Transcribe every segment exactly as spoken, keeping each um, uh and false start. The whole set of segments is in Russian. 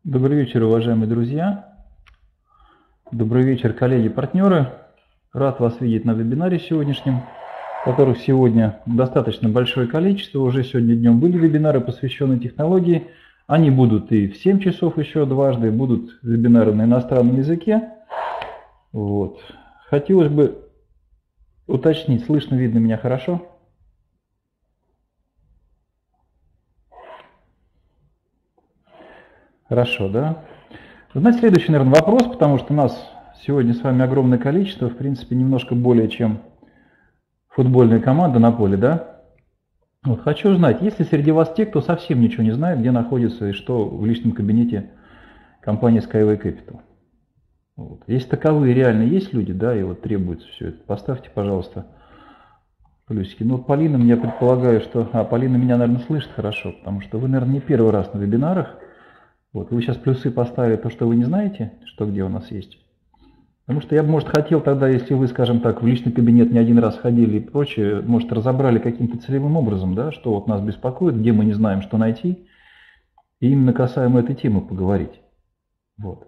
Добрый вечер, уважаемые друзья. Добрый вечер, коллеги-партнеры. Рад вас видеть на вебинаре сегодняшнем, которых сегодня достаточно большое количество. Уже сегодня днем были вебинары, посвященные технологии. Они будут и в семь часов еще дважды, будут вебинары на иностранном языке. Вот. Хотелось бы уточнить, слышно, видно меня хорошо? Хорошо, да? Знаете, следующий, наверное, вопрос, потому что у нас сегодня с вами огромное количество, в принципе, немножко более, чем футбольная команда на поле, да? Вот, хочу узнать, есть ли среди вас те, кто совсем ничего не знает, где находится и что в личном кабинете компании Skyway Capital? Вот. Если таковые реально есть люди, да, и вот требуется все это, поставьте, пожалуйста, плюсики. Ну вот Полина, я предполагаю, что... А, Полина меня, наверное, слышит хорошо, потому что вы, наверное, не первый раз на вебинарах. Вот, вы сейчас плюсы поставили то, что вы не знаете, что где у нас есть. Потому что я бы, может, хотел тогда, если вы, скажем так, в личный кабинет не один раз ходили и прочее, может, разобрали каким-то целевым образом, да, что вот нас беспокоит, где мы не знаем, что найти, и именно касаемо этой темы поговорить. Вот.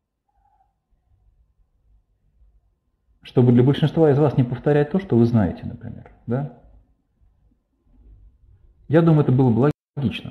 Чтобы для большинства из вас не повторять то, что вы знаете, например, да. Я думаю, это было бы логично.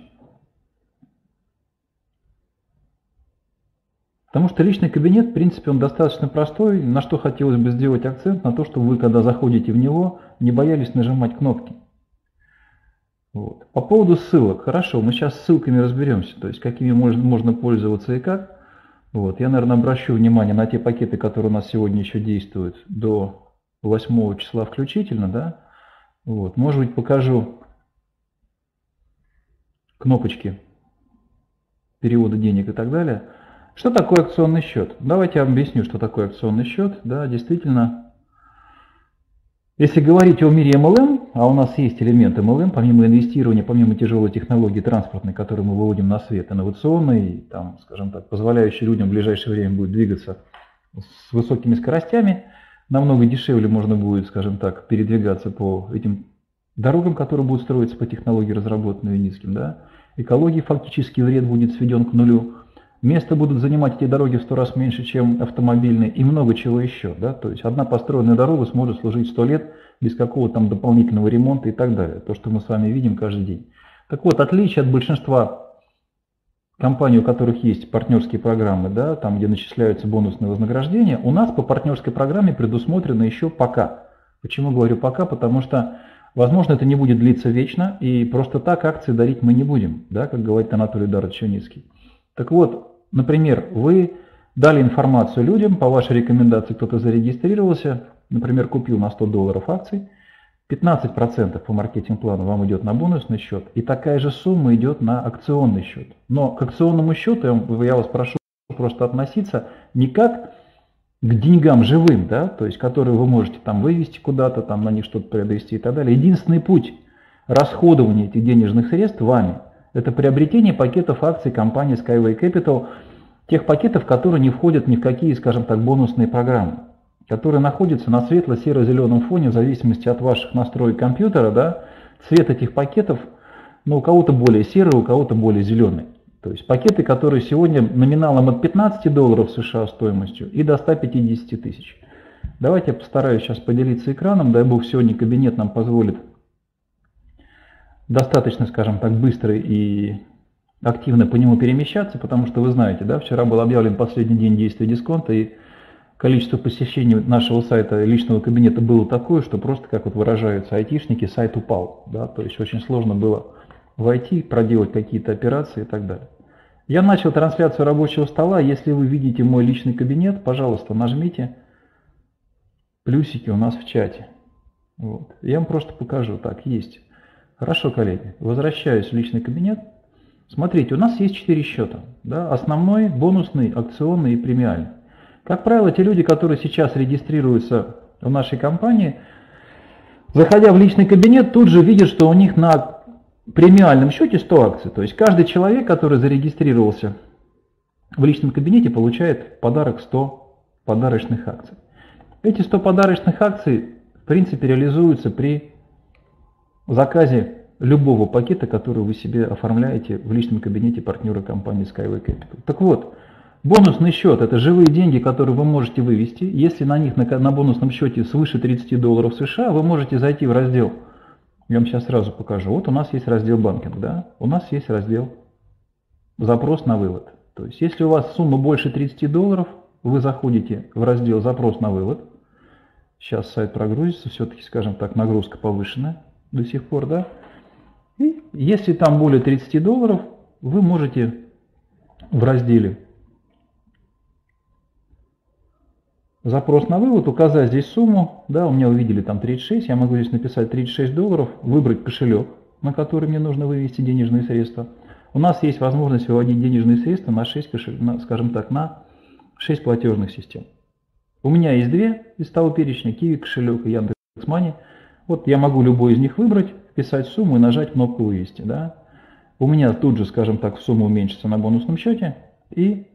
Потому что личный кабинет, в принципе, он достаточно простой, на что хотелось бы сделать акцент, на то, чтобы вы, когда заходите в него, не боялись нажимать кнопки. Вот. По поводу ссылок, хорошо, мы сейчас с ссылками разберемся, то есть какими можно, можно пользоваться и как. Вот. Я, наверное, обращу внимание на те пакеты, которые у нас сегодня еще действуют до восьмого числа включительно, да. Вот. Может быть, покажу кнопочки перевода денег и так далее. Что такое акционный счет? Давайте я объясню, что такое акционный счет. Да, действительно, если говорить о мире эм эл эм, а у нас есть элемент эм эл эм, помимо инвестирования, помимо тяжелой технологии транспортной, которую мы выводим на свет, инновационной, там, скажем так, позволяющей людям в ближайшее время будет двигаться с высокими скоростями, намного дешевле можно будет, скажем так, передвигаться по этим дорогам, которые будут строиться по технологии, разработанной низким. Да? Экологии фактически вред будет сведен к нулю. Место будут занимать эти дороги в сто раз меньше, чем автомобильные, и много чего еще. Да? То есть одна построенная дорога сможет служить сто лет без какого-то там дополнительного ремонта и так далее. То, что мы с вами видим каждый день. Так вот, отличие от большинства компаний, у которых есть партнерские программы, да, там, где начисляются бонусные вознаграждения, у нас по партнерской программе предусмотрено еще пока. Почему говорю пока? Потому что, возможно, это не будет длиться вечно, и просто так акции дарить мы не будем, да, как говорит Анатолий Эдуардович Чуницкий. Так вот, например, вы дали информацию людям, по вашей рекомендации кто-то зарегистрировался, например, купил на сто долларов акций, пятнадцать процентов по маркетинг-плану вам идет на бонусный счет, и такая же сумма идет на акционный счет. Но к акционному счету я вас прошу просто относиться не как к деньгам живым, да, то есть которые вы можете там вывести куда-то, там на них что-то приобрести и так далее. Единственный путь расходования этих денежных средств вами – это приобретение пакетов акций компании Skyway Capital, тех пакетов, которые не входят ни в какие, скажем так, бонусные программы, которые находятся на светло-серо-зеленом фоне в зависимости от ваших настроек компьютера. Да, цвет этих пакетов, ну, у кого-то более серый, у кого-то более зеленый. То есть пакеты, которые сегодня номиналом от пятнадцати долларов США стоимостью и до ста пятидесяти тысяч. Давайте я постараюсь сейчас поделиться экраном, дай бог сегодня кабинет нам позволит достаточно, скажем так, быстро и активно по нему перемещаться, потому что вы знаете, да, вчера был объявлен последний день действия дисконта, и количество посещений нашего сайта личного кабинета было такое, что просто, как вот выражаются айтишники, сайт упал. Да, то есть очень сложно было войти, проделать какие-то операции и так далее. Я начал трансляцию рабочего стола. Если вы видите мой личный кабинет, пожалуйста, нажмите плюсики у нас в чате. Вот. Я вам просто покажу. Так, есть. Хорошо, коллеги, возвращаюсь в личный кабинет. Смотрите, у нас есть четыре счета. Да? Основной, бонусный, акционный и премиальный. Как правило, те люди, которые сейчас регистрируются в нашей компании, заходя в личный кабинет, тут же видят, что у них на премиальном счете сто акций. То есть каждый человек, который зарегистрировался в личном кабинете, получает в подарок сто подарочных акций. Эти сто подарочных акций, в принципе, реализуются при в заказе любого пакета, который вы себе оформляете в личном кабинете партнера компании Skyway Capital. Так вот, бонусный счет – это живые деньги, которые вы можете вывести. Если на них на, на бонусном счете свыше тридцати долларов США, вы можете зайти в раздел. Я вам сейчас сразу покажу. Вот у нас есть раздел банкинг, да? У нас есть раздел запрос на вывод. То есть, если у вас сумма больше тридцати долларов, вы заходите в раздел запрос на вывод. Сейчас сайт прогрузится, все-таки, скажем так, нагрузка повышенная до сих пор, да? И если там более тридцати долларов, вы можете в разделе запрос на вывод указать здесь сумму, да, у меня увидели там тридцать шесть, я могу здесь написать тридцать шесть долларов, выбрать кошелек, на который мне нужно вывести денежные средства. У нас есть возможность выводить денежные средства на шесть, кошель... на, скажем так, на шесть платежных систем. У меня есть две из того перечня, Kiwi кошелек и Яндекс.Мани. Вот я могу любой из них выбрать, вписать сумму и нажать кнопку «Вывести». Да? У меня тут же, скажем так, сумма уменьшится на бонусном счете, и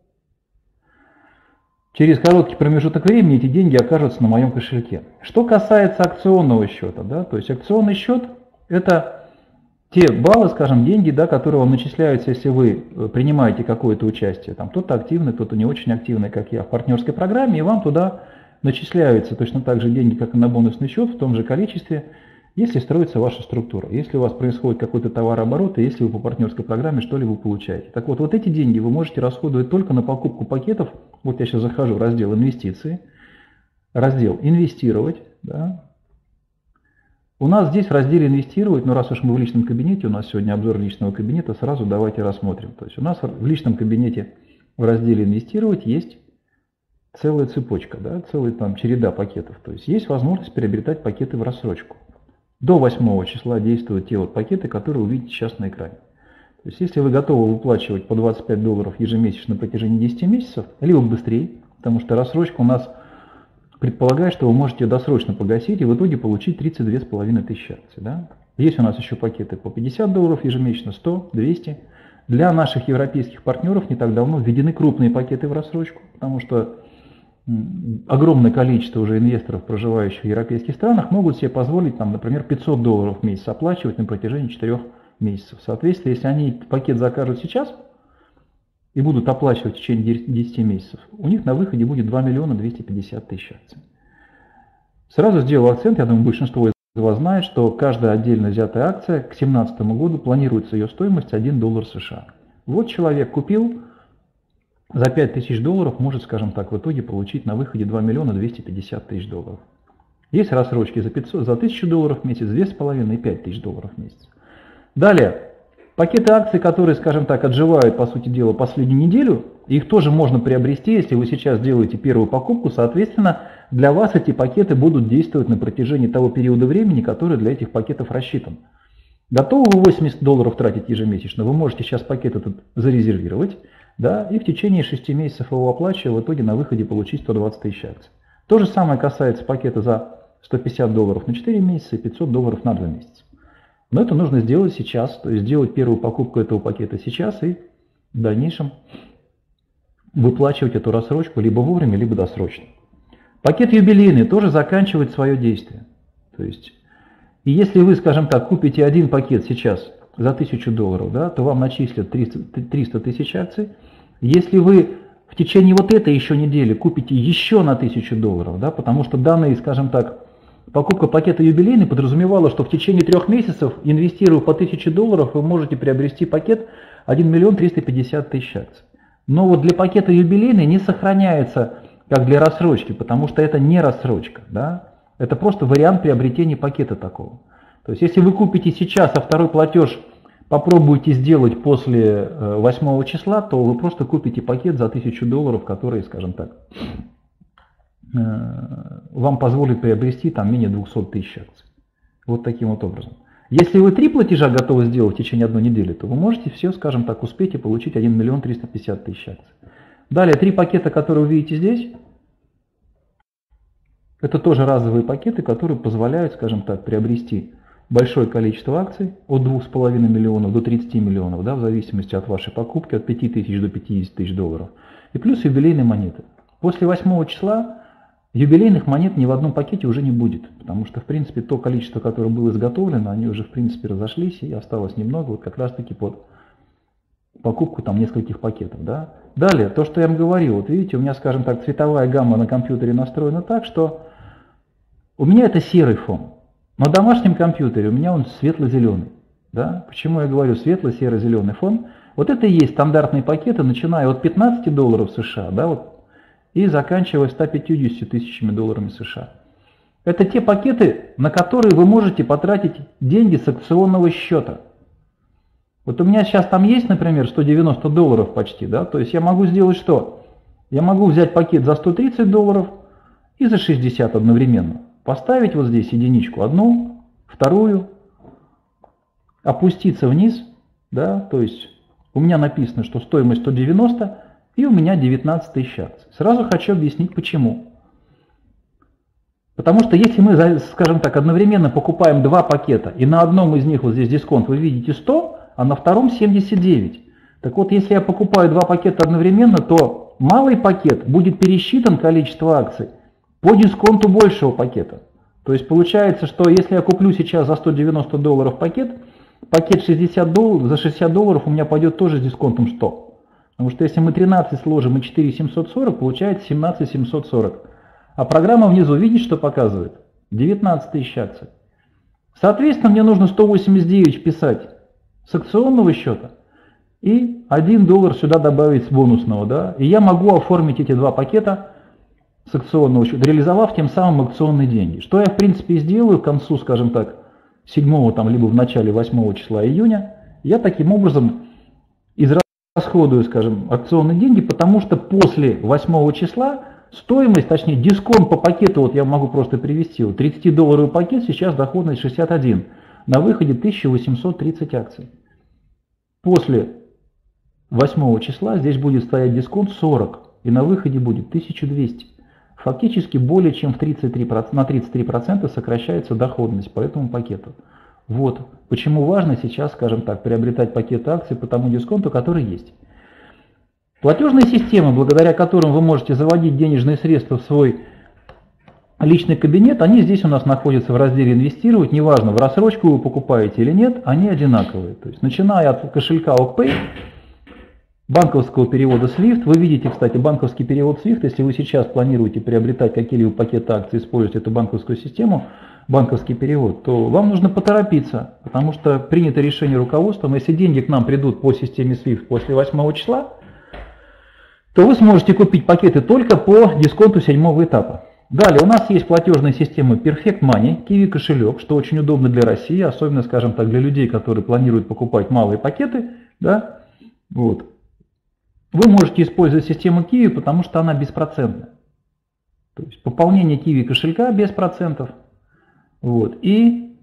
через короткий промежуток времени эти деньги окажутся на моем кошельке. Что касается акционного счета, да, то есть акционный счет – это те баллы, скажем, деньги, да, которые вам начисляются, если вы принимаете какое-то участие. Там кто-то активный, кто-то не очень активный, как я, в партнерской программе, и вам туда начисляются точно так же деньги, как и на бонусный счет, в том же количестве, если строится ваша структура, если у вас происходит какой-то товарооборот, и если вы по партнерской программе что-либо получаете. Так вот, вот эти деньги вы можете расходовать только на покупку пакетов. Вот я сейчас захожу в раздел «Инвестиции», раздел «Инвестировать». Да. У нас здесь в разделе «Инвестировать», но раз уж мы в личном кабинете, у нас сегодня обзор личного кабинета, сразу давайте рассмотрим. То есть у нас в личном кабинете в разделе «Инвестировать» есть целая цепочка, да, целая там череда пакетов. То есть есть возможность приобретать пакеты в рассрочку. До восьмого числа действуют те вот пакеты, которые вы видите сейчас на экране. То есть если вы готовы выплачивать по двадцать пять долларов ежемесячно на протяжении десяти месяцев, либо быстрее, потому что рассрочка у нас предполагает, что вы можете досрочно погасить и в итоге получить тридцать две с половиной тысячи акций. Да? Есть у нас еще пакеты по пятьдесят долларов ежемесячно, сто, двести. Для наших европейских партнеров не так давно введены крупные пакеты в рассрочку, потому что огромное количество уже инвесторов, проживающих в европейских странах, могут себе позволить, там, например, пятьсот долларов в месяц оплачивать на протяжении четырёх месяцев. Соответственно, если они пакет закажут сейчас и будут оплачивать в течение десяти месяцев, у них на выходе будет два миллиона двести пятьдесят тысяч акций. Сразу сделал акцент, я думаю, большинство из вас знает, что каждая отдельно взятая акция к две тысячи семнадцатому году планируется ее стоимость один доллар США. Вот человек купил, за пять тысяч долларов может, скажем так, в итоге получить на выходе два миллиона двести пятьдесят тысяч долларов. Есть рассрочки за, пятьсот, за тысячу долларов в месяц, две с половиной и пять тысяч долларов в месяц. Далее, пакеты акций, которые, скажем так, отживают, по сути дела, последнюю неделю, их тоже можно приобрести, если вы сейчас делаете первую покупку, соответственно, для вас эти пакеты будут действовать на протяжении того периода времени, который для этих пакетов рассчитан. Готовы вы восемьдесят долларов тратить ежемесячно, вы можете сейчас пакет этот зарезервировать, да, и в течение шести месяцев его оплачивая, в итоге на выходе получить сто двадцать тысяч акций. То же самое касается пакета за сто пятьдесят долларов на четыре месяца и пятьсот долларов на два месяца. Но это нужно сделать сейчас, то есть сделать первую покупку этого пакета сейчас и в дальнейшем выплачивать эту рассрочку либо вовремя, либо досрочно. Пакет юбилейный тоже заканчивает свое действие. То есть, и если вы, скажем так, купите один пакет сейчас за тысячу долларов, да, то вам начислят триста тысяч акций. Если вы в течение вот этой еще недели купите еще на тысячу долларов, да, потому что данные, скажем так, покупка пакета юбилейный подразумевала, что в течение трех месяцев, инвестируя по тысяче долларов, вы можете приобрести пакет один миллион триста пятьдесят тысяч акций. Но вот для пакета юбилейный не сохраняется как для рассрочки, потому что это не рассрочка, да? Это просто вариант приобретения пакета такого. То есть если вы купите сейчас, а второй платеж попробуете сделать после восьмого числа, то вы просто купите пакет за тысячу долларов, который, скажем так, вам позволит приобрести там менее двухсот тысяч акций. Вот таким вот образом. Если вы три платежа готовы сделать в течение одной недели, то вы можете все, скажем так, успеть и получить один миллион триста пятьдесят тысяч акций. Далее, три пакета, которые вы видите здесь, это тоже разовые пакеты, которые позволяют, скажем так, приобрести большое количество акций от двух с половиной миллионов до тридцати миллионов, да, в зависимости от вашей покупки, от пяти тысяч до пятидесяти тысяч долларов. И плюс юбилейные монеты. После восьмого числа юбилейных монет ни в одном пакете уже не будет, потому что, в принципе, то количество, которое было изготовлено, они уже, в принципе, разошлись, и осталось немного, вот как раз-таки под покупку там нескольких пакетов. Да? Далее, то, что я вам говорил, вот видите, у меня, скажем так, цветовая гамма на компьютере настроена так, что у меня это серый фон. На домашнем компьютере у меня он светло-зеленый. Да? Почему я говорю светло-серо-зеленый фон? Вот это и есть стандартные пакеты, начиная от пятнадцати долларов США, да, вот, и заканчивая ста пятьюдесятью тысячами долларами США. Это те пакеты, на которые вы можете потратить деньги с акционного счета. Вот у меня сейчас там есть, например, сто девяносто долларов почти, да, то есть я могу сделать что? Я могу взять пакет за сто тридцать долларов и за шестьдесят одновременно. Поставить вот здесь единичку, одну, вторую, опуститься вниз, да, то есть у меня написано, что стоимость сто девяносто, и у меня девятнадцать тысяч акций. Сразу хочу объяснить, почему. Потому что если мы, скажем так, одновременно покупаем два пакета, и на одном из них вот здесь дисконт вы видите сто, а на втором семьдесят девять. Так вот, если я покупаю два пакета одновременно, то малый пакет будет пересчитан количество акций по дисконту большего пакета. То есть получается, что если я куплю сейчас за сто девяносто долларов пакет, пакет шестьдесят долларов, за шестьдесят долларов у меня пойдет тоже с дисконтом сто. Потому что если мы тринадцать сложим и четыре семьсот сорок, получается семнадцать семьсот сорок. А программа внизу, видите, что показывает? девятнадцать тысяч акций. Соответственно, мне нужно сто восемьдесят девять вписать с акционного счета и один доллар сюда добавить с бонусного. Да? И я могу оформить эти два пакета с акционного счета, реализовав тем самым акционные деньги. Что я, в принципе, и сделаю к концу, скажем так, седьмого, там, либо в начале восьмого числа июня. Я таким образом израсходую, скажем, акционные деньги, потому что после восьмого числа стоимость, точнее дисконт по пакету, вот я могу просто привести, вот тридцатидолларовый пакет, сейчас доходность шестьдесят один, на выходе тысяча восемьсот тридцать акций. После восьмого числа здесь будет стоять дисконт сорок, и на выходе будет тысяча двести. Фактически более чем в тридцать три процента, на тридцать три процента сокращается доходность по этому пакету. Вот почему важно сейчас, скажем так, приобретать пакеты акций по тому дисконту, который есть. Платежные системы, благодаря которым вы можете заводить денежные средства в свой личный кабинет, они здесь у нас находятся в разделе «Инвестировать». Неважно, в рассрочку вы покупаете или нет, они одинаковые. То есть, начиная от кошелька ОКПэй, банковского перевода свифт, вы видите, кстати, банковский перевод свифт, если вы сейчас планируете приобретать какие-либо пакеты акций, использовать эту банковскую систему, банковский перевод, то вам нужно поторопиться, потому что принято решение руководством, если деньги к нам придут по системе свифт после восьмого числа, то вы сможете купить пакеты только по дисконту седьмого этапа. Далее у нас есть платежная система Perfect Money, Kiwi кошелек, что очень удобно для России, особенно, скажем так, для людей, которые планируют покупать малые пакеты. Да? Вот. Вы можете использовать систему Kiwi, потому что она беспроцентная. То есть пополнение Kiwi кошелька без процентов. Вот. И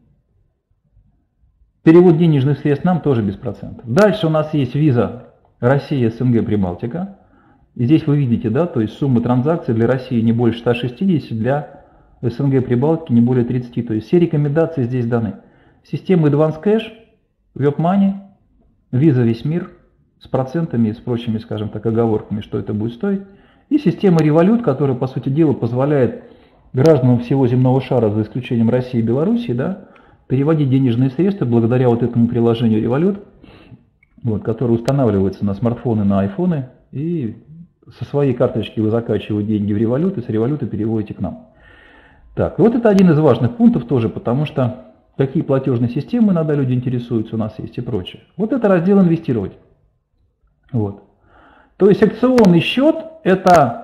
перевод денежных средств нам тоже без процентов. Дальше у нас есть Visa Россия, СНГ, Прибалтика. И здесь вы видите, да, то есть сумма транзакций для России не больше ста шестидесяти, для СНГ, Прибалтики не более тридцати. То есть все рекомендации здесь даны. Система Advance Cash, WebMoney, Visa весь мир с процентами и с прочими, скажем так, оговорками, что это будет стоить. И система Revolut, которая, по сути дела, позволяет гражданам всего земного шара, за исключением России и Белоруссии, да, переводить денежные средства благодаря вот этому приложению Revolut, вот, которое устанавливается на смартфоны, на айфоны, и со своей карточки вы закачиваете деньги в Revolut, и с Revolut переводите к нам. Так, вот это один из важных пунктов тоже, потому что какие платежные системы иногда люди интересуются, у нас есть и прочее. Вот это раздел «Инвестировать». Вот. То есть акционный счет – это,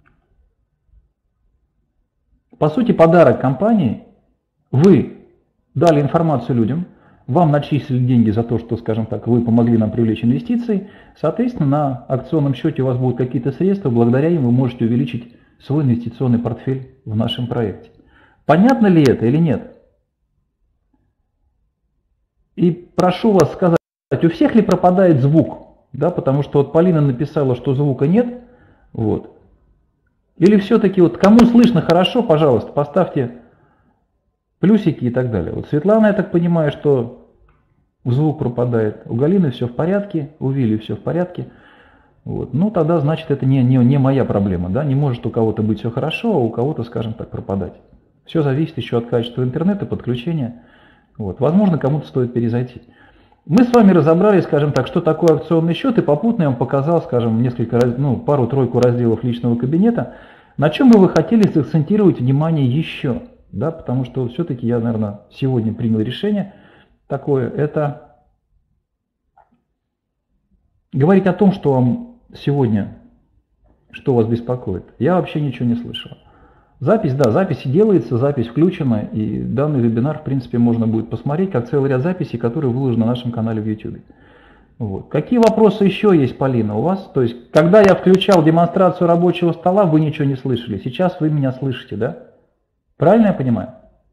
по сути, подарок компании. Вы дали информацию людям, вам начислили деньги за то, что, скажем так, вы помогли нам привлечь инвестиции. Соответственно, на акционном счете у вас будут какие-то средства, благодаря им вы можете увеличить свой инвестиционный портфель в нашем проекте. Понятно ли это или нет? И прошу вас сказать, у всех ли пропадает звук? Да, потому что вот Полина написала, что звука нет. Вот. Или все-таки, вот кому слышно хорошо, пожалуйста, поставьте плюсики и так далее. Вот Светлана, я так понимаю, что звук пропадает. У Галины все в порядке, у Вили все в порядке. Вот. Ну, тогда, значит, это не, не, не моя проблема. Да? Не может у кого-то быть все хорошо, а у кого-то, скажем так, пропадать. Все зависит еще от качества интернета, подключения. Вот. Возможно, кому-то стоит перезайти. Мы с вами разобрали, скажем так, что такое акционный счет, и попутно я вам показал, скажем, несколько, ну, пару-тройку разделов личного кабинета, на чем бы вы хотели сакцентировать внимание еще. Да? Потому что все-таки я, наверное, сегодня принял решение такое, это говорить о том, что вам сегодня, что вас беспокоит. Я вообще ничего не слышал. Запись, да, запись делается, запись включена, и данный вебинар, в принципе, можно будет посмотреть, как целый ряд записей, которые выложены на нашем канале в YouTube. Вот. Какие вопросы еще есть, Полина, у вас? То есть, когда я включал демонстрацию рабочего стола, вы ничего не слышали. Сейчас вы меня слышите, да? Правильно я понимаю?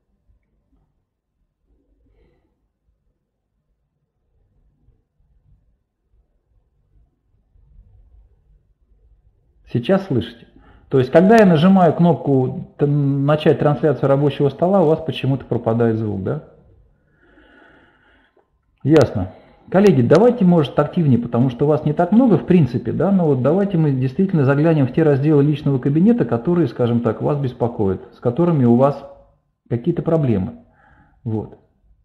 Сейчас слышите? То есть, когда я нажимаю кнопку «Начать трансляцию рабочего стола», у вас почему-то пропадает звук, да? Ясно. Коллеги, давайте, может, активнее, потому что вас не так много, в принципе, да, но вот давайте мы действительно заглянем в те разделы личного кабинета, которые, скажем так, вас беспокоят, с которыми у вас какие-то проблемы. Вот.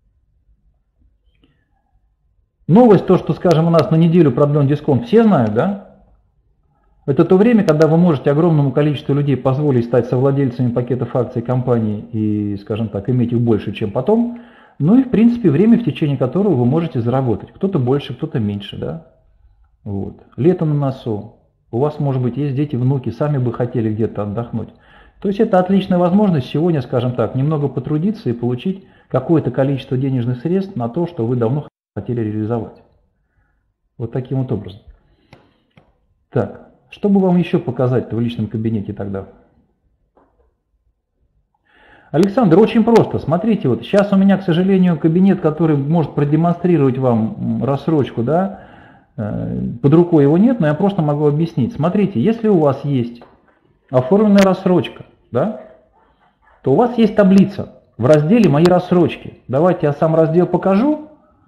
Новость, то, что, скажем, у нас на неделю продлен дисконт, все знают, да? Это то время, когда вы можете огромному количеству людей позволить стать совладельцами пакетов акций компании и, скажем так, иметь их больше, чем потом. Ну и, в принципе, время, в течение которого вы можете заработать. Кто-то больше, кто-то меньше, да? Вот. Лето на носу. У вас, может быть, есть дети, внуки, сами бы хотели где-то отдохнуть. То есть это отличная возможность сегодня, скажем так, немного потрудиться и получить какое-то количество денежных средств на то, что вы давно хотели реализовать. Вот таким вот образом. Так. Что бы вам еще показать-то в личном кабинете тогда? Александр, очень просто. Смотрите, вот сейчас у меня, к сожалению, кабинет, который может продемонстрировать вам рассрочку, да, под рукой его нет, но я просто могу объяснить. Смотрите, если у вас есть оформленная рассрочка, да, то у вас есть таблица в разделе «Мои рассрочки». Давайте я сам раздел покажу.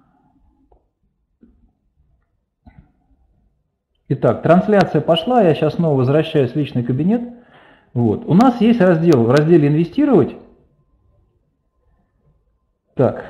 Итак, трансляция пошла, я сейчас снова возвращаюсь в личный кабинет. Вот. У нас есть раздел, в разделе «Инвестировать». Так,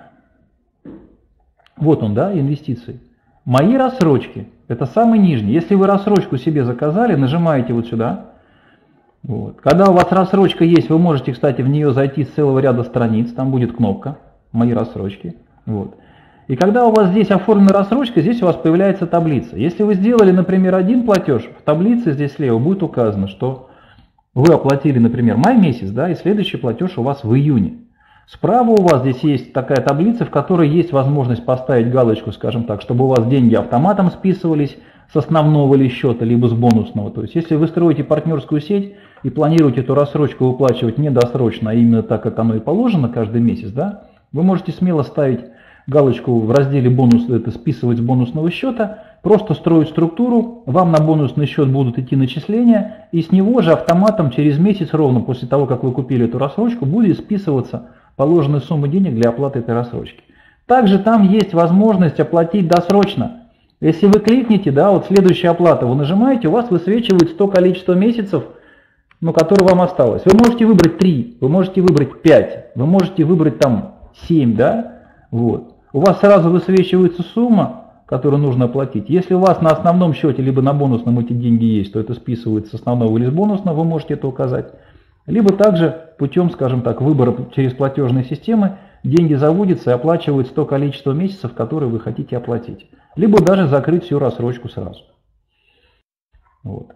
вот он, да, инвестиции. «Мои рассрочки», это самый нижний. Если вы рассрочку себе заказали, нажимаете вот сюда. Вот. Когда у вас рассрочка есть, вы можете, кстати, в нее зайти с целого ряда страниц, там будет кнопка «Мои рассрочки». Вот. И когда у вас здесь оформлена рассрочка, здесь у вас появляется таблица. Если вы сделали, например, один платеж, в таблице здесь слева будет указано, что вы оплатили, например, май месяц, да, и следующий платеж у вас в июне. Справа у вас здесь есть такая таблица, в которой есть возможность поставить галочку, скажем так, чтобы у вас деньги автоматом списывались с основного ли счета, либо с бонусного. То есть, если вы строите партнерскую сеть и планируете эту рассрочку выплачивать не досрочно, а именно так, как оно и положено каждый месяц, да, вы можете смело ставить галочку в разделе «Бонус», это списывать с бонусного счета, просто строить структуру, вам на бонусный счет будут идти начисления, и с него же автоматом через месяц, ровно после того, как вы купили эту рассрочку, будет списываться положенная сумма денег для оплаты этой рассрочки. Также там есть возможность оплатить досрочно. Если вы кликните, да, вот следующая оплата, вы нажимаете, у вас высвечивается то количество месяцев, ну, которое вам осталось. Вы можете выбрать три, вы можете выбрать пять, вы можете выбрать там семь, да, вот. У вас сразу высвечивается сумма, которую нужно оплатить. Если у вас на основном счете, либо на бонусном эти деньги есть, то это списывается с основного или с бонусного, вы можете это указать. Либо также путем, скажем так, выбора через платежные системы, деньги заводятся и оплачиваются то количество месяцев, которые вы хотите оплатить. Либо даже закрыть всю рассрочку сразу. Вот.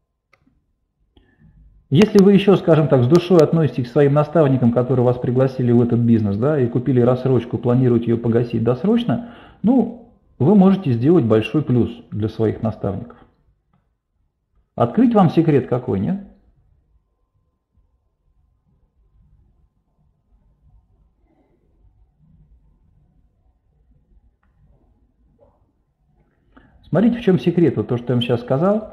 Если вы еще, скажем так, с душой относитесь к своим наставникам, которые вас пригласили в этот бизнес, да, и купили рассрочку, планируете ее погасить досрочно, ну, вы можете сделать большой плюс для своих наставников. Открыть вам секрет какой, нет? Смотрите, в чем секрет, вот то, что я вам сейчас сказал.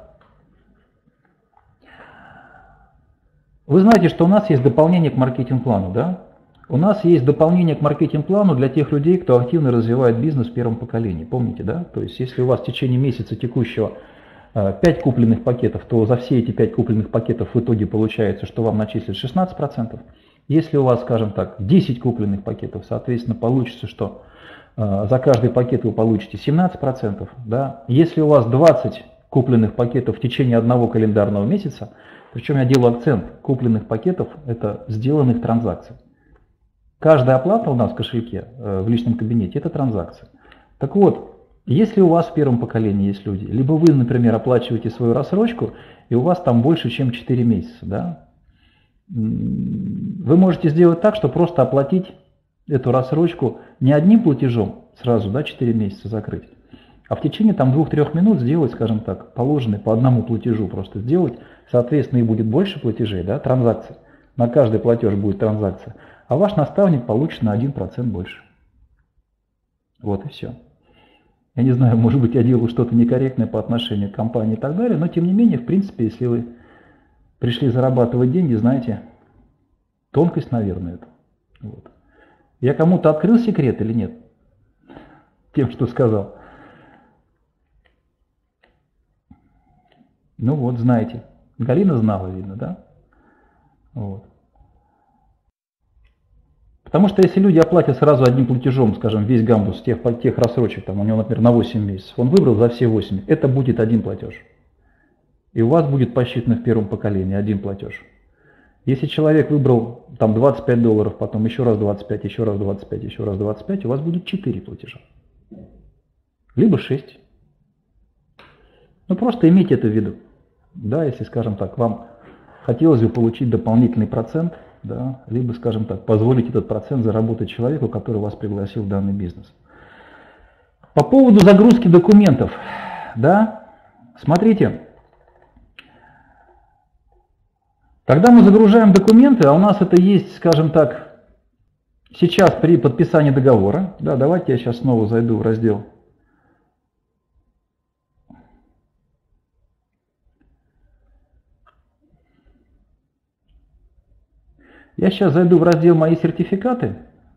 Вы знаете, что у нас есть дополнение к маркетинг-плану, да? У нас есть дополнение к маркетинг-плану для тех людей, кто активно развивает бизнес в первом поколении. Помните, да? То есть, если у вас в течение месяца текущего пять купленных пакетов, то за все эти пять купленных пакетов в итоге получается, что вам начислят шестнадцать процентов. Если у вас, скажем так, десять купленных пакетов, соответственно, получится, что за каждый пакет вы получите семнадцать процентов. Да? Если у вас двадцать купленных пакетов в течение одного календарного месяца, причем я делаю акцент, купленных пакетов – это сделанных транзакций. Каждая оплата у нас в кошельке, в личном кабинете – это транзакция. Так вот, если у вас в первом поколении есть люди, либо вы, например, оплачиваете свою рассрочку, и у вас там больше, чем четыре месяца, да, вы можете сделать так, что просто оплатить эту рассрочку не одним платежом сразу, да, четыре месяца закрыть, а в течение там двух-трёх минут сделать, скажем так, положенный по одному платежу просто сделать, соответственно, и будет больше платежей, да, транзакций. На каждый платеж будет транзакция, а ваш наставник получит на один процент больше. Вот и все. Я не знаю, может быть, я делаю что-то некорректное по отношению к компании и так далее, но тем не менее, в принципе, если вы пришли зарабатывать деньги, знаете, тонкость, наверное, это. Вот. Я кому-то открыл секрет или нет? Тем, что сказал. Ну вот, знаете. Галина знала, видно, да? Вот. Потому что если люди оплатят сразу одним платежом, скажем, весь гамбус тех, тех рассрочек, там у него, например, на восемь месяцев, он выбрал за все восемь, это будет один платеж. И у вас будет посчитано в первом поколении один платеж. Если человек выбрал там двадцать пять долларов, потом еще раз двадцать пять, еще раз двадцать пять, еще раз двадцать пять, у вас будет четыре платежа. Либо шесть. Ну просто имейте это в виду. Да, если, скажем так, вам хотелось бы получить дополнительный процент, да, либо, скажем так, позволить этот процент заработать человеку, который вас пригласил в данный бизнес. По поводу загрузки документов, да, смотрите, когда мы загружаем документы, а у нас это есть, скажем так, сейчас при подписании договора, да, давайте я сейчас снова зайду в раздел. Я сейчас зайду в раздел «Мои сертификаты»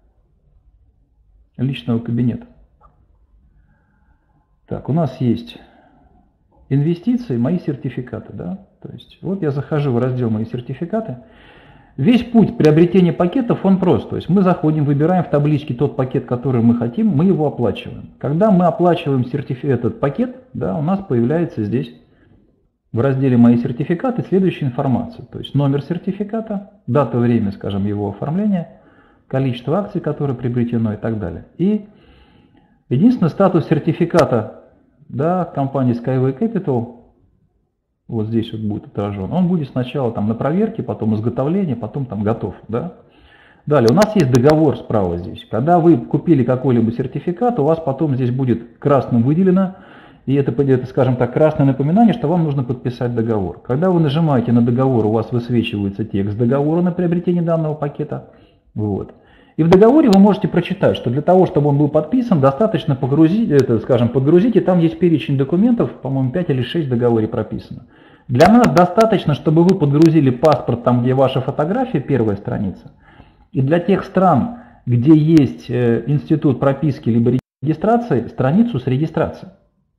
личного кабинета. Так, у нас есть инвестиции, мои сертификаты, да, то есть вот я захожу в раздел «Мои сертификаты». Весь путь приобретения пакетов, он прост, то есть мы заходим, выбираем в табличке тот пакет, который мы хотим, мы его оплачиваем. Когда мы оплачиваем сертифи... этот пакет, да, у нас появляется здесь в разделе «Мои сертификаты» следующая информация, то есть номер сертификата, дата, время, скажем, его оформления, количество акций, которые приобретено и так далее. И единственный статус сертификата, да, компании Skyway Capital, вот здесь вот будет отражен, он будет сначала там на проверке, потом изготовление, потом там готов, да. Далее, у нас есть договор справа здесь. Когда вы купили какой-либо сертификат, у вас потом здесь будет красным выделено, и это, это, скажем так, красное напоминание, что вам нужно подписать договор. Когда вы нажимаете на договор, у вас высвечивается текст договора на приобретение данного пакета. Вот. И в договоре вы можете прочитать, что для того, чтобы он был подписан, достаточно погрузить, это, скажем, подгрузить, и там есть перечень документов, по-моему, пять или шесть в договоре прописано. Для нас достаточно, чтобы вы подгрузили паспорт, там, где ваша фотография, первая страница. И для тех стран, где есть институт прописки либо регистрации, страницу с регистрацией.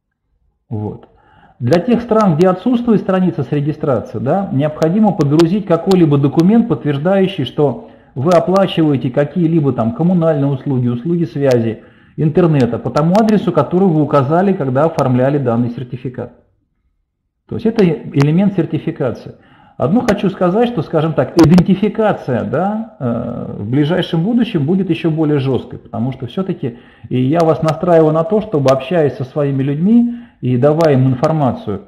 Вот. Для тех стран, где отсутствует страница с регистрацией, да, необходимо подгрузить какой-либо документ, подтверждающий, что вы оплачиваете какие-либо там коммунальные услуги, услуги связи, интернета по тому адресу, который вы указали, когда оформляли данный сертификат. То есть это элемент сертификации. Одно хочу сказать, что, скажем так, идентификация, да, э, в ближайшем будущем будет еще более жесткой, потому что все-таки и я вас настраиваю на то, чтобы, общаясь со своими людьми и давая им информацию,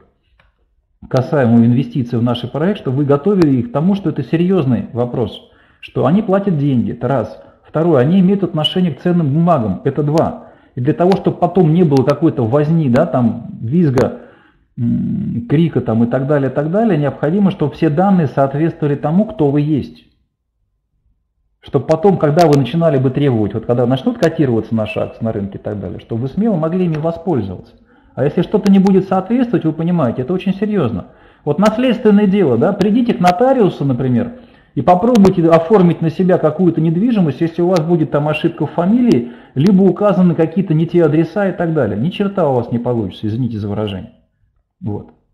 касаемую инвестиций в наш проект, чтобы вы готовили их к тому, что это серьезный вопрос, что они платят деньги, это раз. Второе, они имеют отношение к ценным бумагам, это два. И для того, чтобы потом не было какой-то возни, да, там, визга, крика там, и так далее, и так далее, необходимо, чтобы все данные соответствовали тому, кто вы есть. Чтобы потом, когда вы начинали бы требовать, вот когда начнут котироваться наши акции на рынке и так далее, чтобы вы смело могли ими воспользоваться. А если что-то не будет соответствовать, вы понимаете, это очень серьезно. Вот наследственное дело, да, придите к нотариусу, например, и попробуйте оформить на себя какую-то недвижимость, если у вас будет там ошибка в фамилии, либо указаны какие-то не те адреса и так далее. Ни черта у вас не получится, извините за выражение. Вот.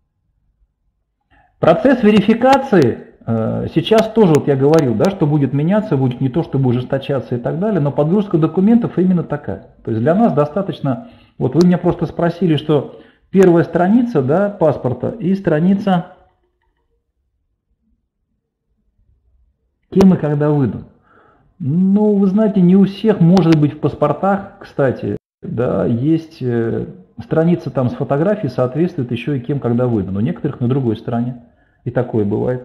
Процесс верификации э, сейчас тоже, вот я говорил, да, что будет меняться, будет не то, чтобы ужесточаться и так далее, но подгрузка документов именно такая. То есть для нас достаточно, вот вы меня просто спросили, что первая страница, да, паспорта и страница кем и когда выдан. Ну, вы знаете, не у всех, может быть, в паспортах, кстати, да, есть э, страница там с фотографией, соответствует еще и кем, когда выдан. У некоторых на другой стороне. И такое бывает.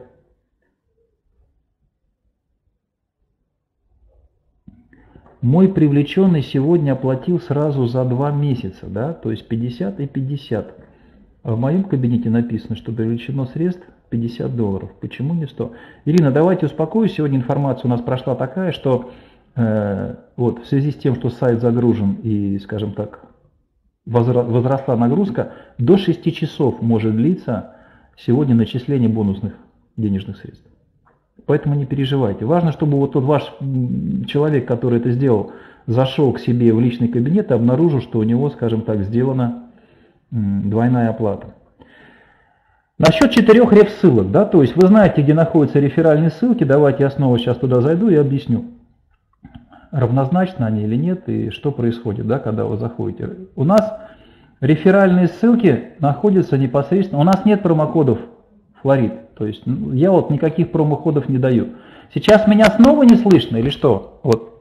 Мой привлеченный сегодня оплатил сразу за два месяца, да, то есть пятьдесят и пятьдесят. А в моем кабинете написано, что привлечено средств пятьдесят долларов. Почему не сто? Ирина, давайте успокоюсь. Сегодня информация у нас прошла такая, что э, вот, в связи с тем, что сайт загружен и, скажем так, возра возросла нагрузка, до шести часов может длиться сегодня начисление бонусных денежных средств. Поэтому не переживайте. Важно, чтобы вот тот ваш человек, который это сделал, зашел к себе в личный кабинет и обнаружил, что у него, скажем так, сделана двойная оплата. Насчет четырех реф-ссылок, да, то есть вы знаете, где находятся реферальные ссылки, давайте я снова сейчас туда зайду и объясню, равнозначны они или нет, и что происходит, да, когда вы заходите. У нас реферальные ссылки находятся непосредственно, у нас нет промокодов Флорид, то есть я вот никаких промокодов не даю. Сейчас меня снова не слышно или что? Вот.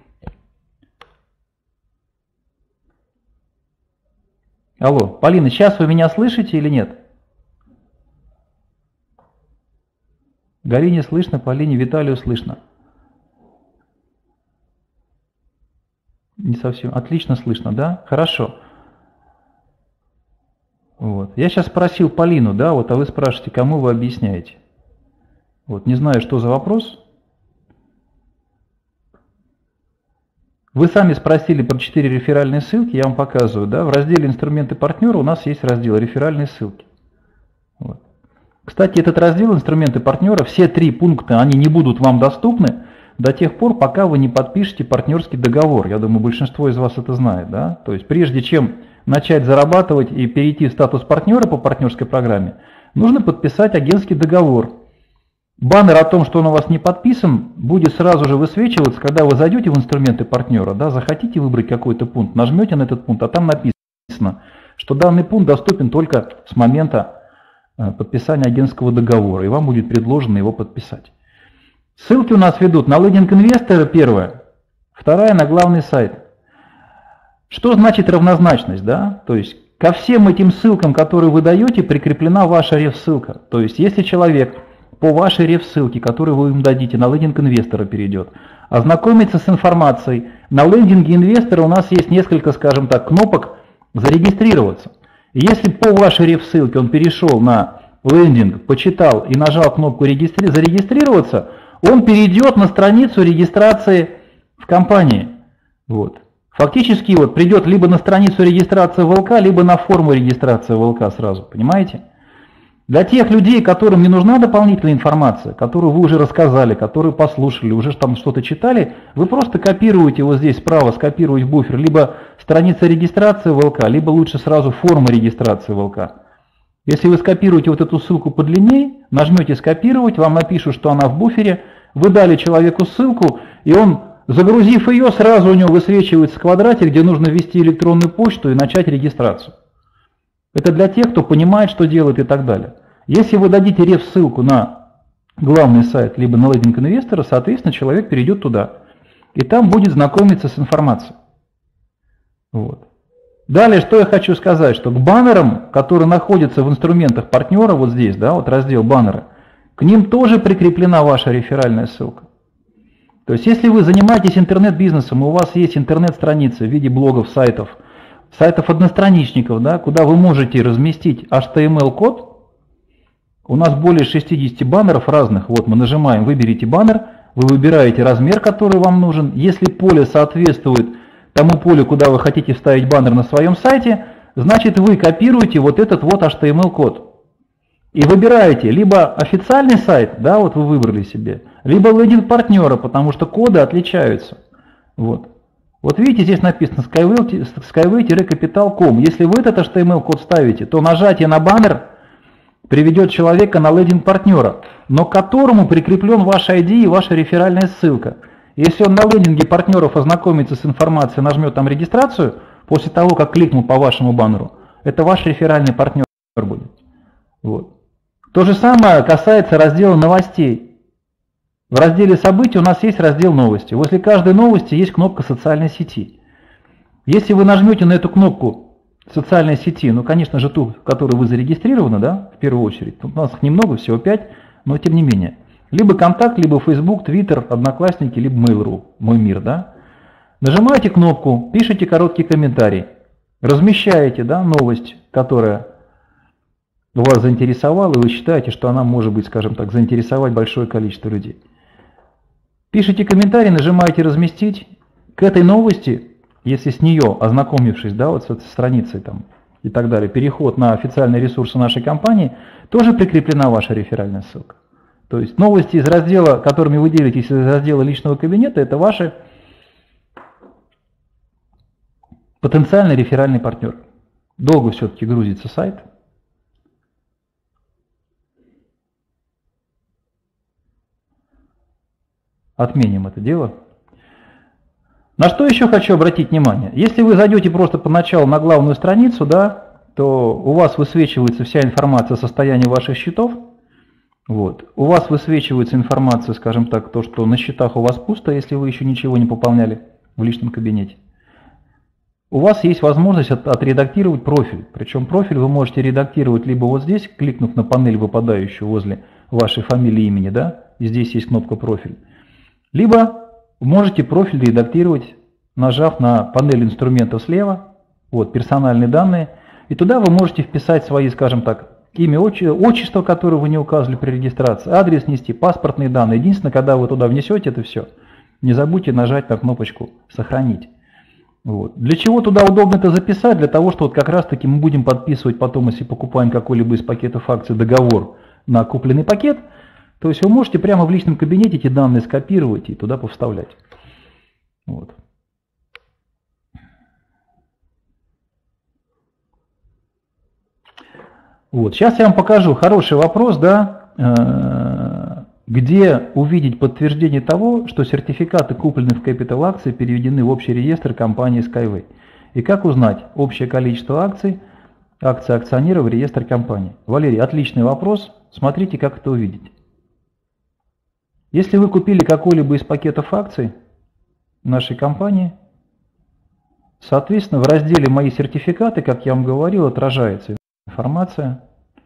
Алло, Полина, сейчас вы меня слышите или нет? Галине слышно, Полине, Виталию слышно. Не совсем. Отлично слышно, да? Хорошо. Вот. Я сейчас спросил Полину, да, вот, а вы спрашиваете, кому вы объясняете? Вот, не знаю, что за вопрос. Вы сами спросили про четыре реферальные ссылки, я вам показываю, да, в разделе «Инструменты партнера» у нас есть раздел «Реферальные ссылки». Вот. Кстати, этот раздел «Инструменты партнера», все три пункта, они не будут вам доступны до тех пор, пока вы не подпишете партнерский договор. Я думаю, большинство из вас это знает, да? То есть прежде чем начать зарабатывать и перейти в статус партнера по партнерской программе, нужно подписать агентский договор. Баннер о том, что он у вас не подписан, будет сразу же высвечиваться, когда вы зайдете в инструменты партнера, да, захотите выбрать какой-то пункт, нажмете на этот пункт, а там написано, что данный пункт доступен только с момента подписания агентского договора, и вам будет предложено его подписать. Ссылки у нас ведут на лендинг инвестора, первая, вторая на главный сайт. Что значит равнозначность, да? То есть ко всем этим ссылкам, которые вы даете, прикреплена ваша реф-ссылка. То есть если человек по вашей реф-ссылке, которую вы им дадите, на лендинг инвестора перейдет, ознакомиться с информацией, на лендинге инвестора у нас есть несколько, скажем так, кнопок «Зарегистрироваться». И если по вашей реф-ссылке он перешел на лендинг, почитал и нажал кнопку «Регистри... «Зарегистрироваться», он перейдет на страницу регистрации в компании. Вот. Фактически вот придет либо на страницу регистрации в ВЛК, либо на форму регистрации в ВЛК сразу, понимаете? Для тех людей, которым не нужна дополнительная информация, которую вы уже рассказали, которую послушали, уже там что-то читали, вы просто копируете вот здесь справа, скопировать в буфер, либо страница регистрации в ВЛК, либо лучше сразу форма регистрации в ВЛК. Если вы скопируете вот эту ссылку подлинней, нажмете «Скопировать», вам напишут, что она в буфере, вы дали человеку ссылку, и он, загрузив ее, сразу у него высвечивается квадратик, где нужно ввести электронную почту и начать регистрацию. Это для тех, кто понимает, что делает и так далее. Если вы дадите реф-ссылку на главный сайт, либо на лендинг инвестора, соответственно, человек перейдет туда. И там будет знакомиться с информацией. Вот. Далее, что я хочу сказать, что к баннерам, которые находятся в инструментах партнера, вот здесь, да, вот раздел баннеры, к ним тоже прикреплена ваша реферальная ссылка. То есть, если вы занимаетесь интернет-бизнесом, и у вас есть интернет-страницы в виде блогов, сайтов, сайтов одностраничников, да, куда вы можете разместить эйч ти эм эл-код, у нас более шестидесяти баннеров разных. Вот мы нажимаем «Выберите баннер», вы выбираете размер, который вам нужен. Если поле соответствует тому полю, куда вы хотите вставить баннер на своем сайте, значит вы копируете вот этот вот эйч ти эм эл-код. И выбираете либо официальный сайт, да, вот вы выбрали себе, либо лендинг партнера, потому что коды отличаются. Вот. Вот видите, здесь написано skyway-capital точка com. Если вы этот эйч ти эм эл-код ставите, то нажатие на баннер приведет человека на лендинг партнера, но к которому прикреплен ваш ай ди и ваша реферальная ссылка. Если он на лендинге партнеров ознакомится с информацией, нажмет там регистрацию, после того, как кликнул по вашему баннеру, это ваш реферальный партнер будет. Вот. То же самое касается раздела новостей. В разделе событий у нас есть раздел новости. Возле каждой новости есть кнопка социальной сети. Если вы нажмете на эту кнопку социальной сети, ну, конечно же, ту, в которой вы зарегистрированы, да, в первую очередь, у нас их немного, всего пять, но тем не менее. Либо контакт, либо Facebook, Twitter, Одноклассники, либо Mail.ru, Мой мир, да. Нажимаете кнопку, пишите короткий комментарий, размещаете, да, новость, которая вас заинтересовала, и вы считаете, что она может быть, скажем так, заинтересовать большое количество людей. Пишите комментарий, нажимаете «Разместить». К этой новости, если с нее, ознакомившись, да, вот с этой страницей там, и так далее, переход на официальные ресурсы нашей компании, тоже прикреплена ваша реферальная ссылка. То есть новости из раздела, которыми вы делитесь, из раздела личного кабинета, это ваши потенциальный реферальный партнер. Долго все-таки грузится сайт. Отменим это дело. На что еще хочу обратить внимание. Если вы зайдете просто поначалу на главную страницу, да, то у вас высвечивается вся информация о состоянии ваших счетов. Вот. У вас высвечивается информация, скажем так, то, что на счетах у вас пусто, если вы еще ничего не пополняли в личном кабинете. У вас есть возможность от, отредактировать профиль. Причем профиль вы можете редактировать либо вот здесь, кликнув на панель, выпадающую возле вашей фамилии и имени, да, и здесь есть кнопка «Профиль». Либо можете профиль редактировать, нажав на панель инструментов слева, вот, персональные данные, и туда вы можете вписать свои, скажем так, имя, отчество, которое вы не указывали при регистрации, адрес нести, паспортные данные. Единственное, когда вы туда внесете это все, не забудьте нажать на кнопочку «Сохранить». Вот. Для чего туда удобно это записать? Для того, что вот как раз таки мы будем подписывать потом, если покупаем какой-либо из пакетов акций, договор на купленный пакет. То есть вы можете прямо в личном кабинете эти данные скопировать и туда повставлять. Вот. Вот. Сейчас я вам покажу хороший вопрос, да, где увидеть подтверждение того, что сертификаты, купленные в Capital акции, переведены в общий реестр компании Skyway. И как узнать общее количество акций, акций акционеров в реестр компании. Валерий, отличный вопрос. Смотрите, как это увидеть. Если вы купили какой-либо из пакетов акций нашей компании, соответственно, в разделе «Мои сертификаты», как я вам говорил, отражается информация,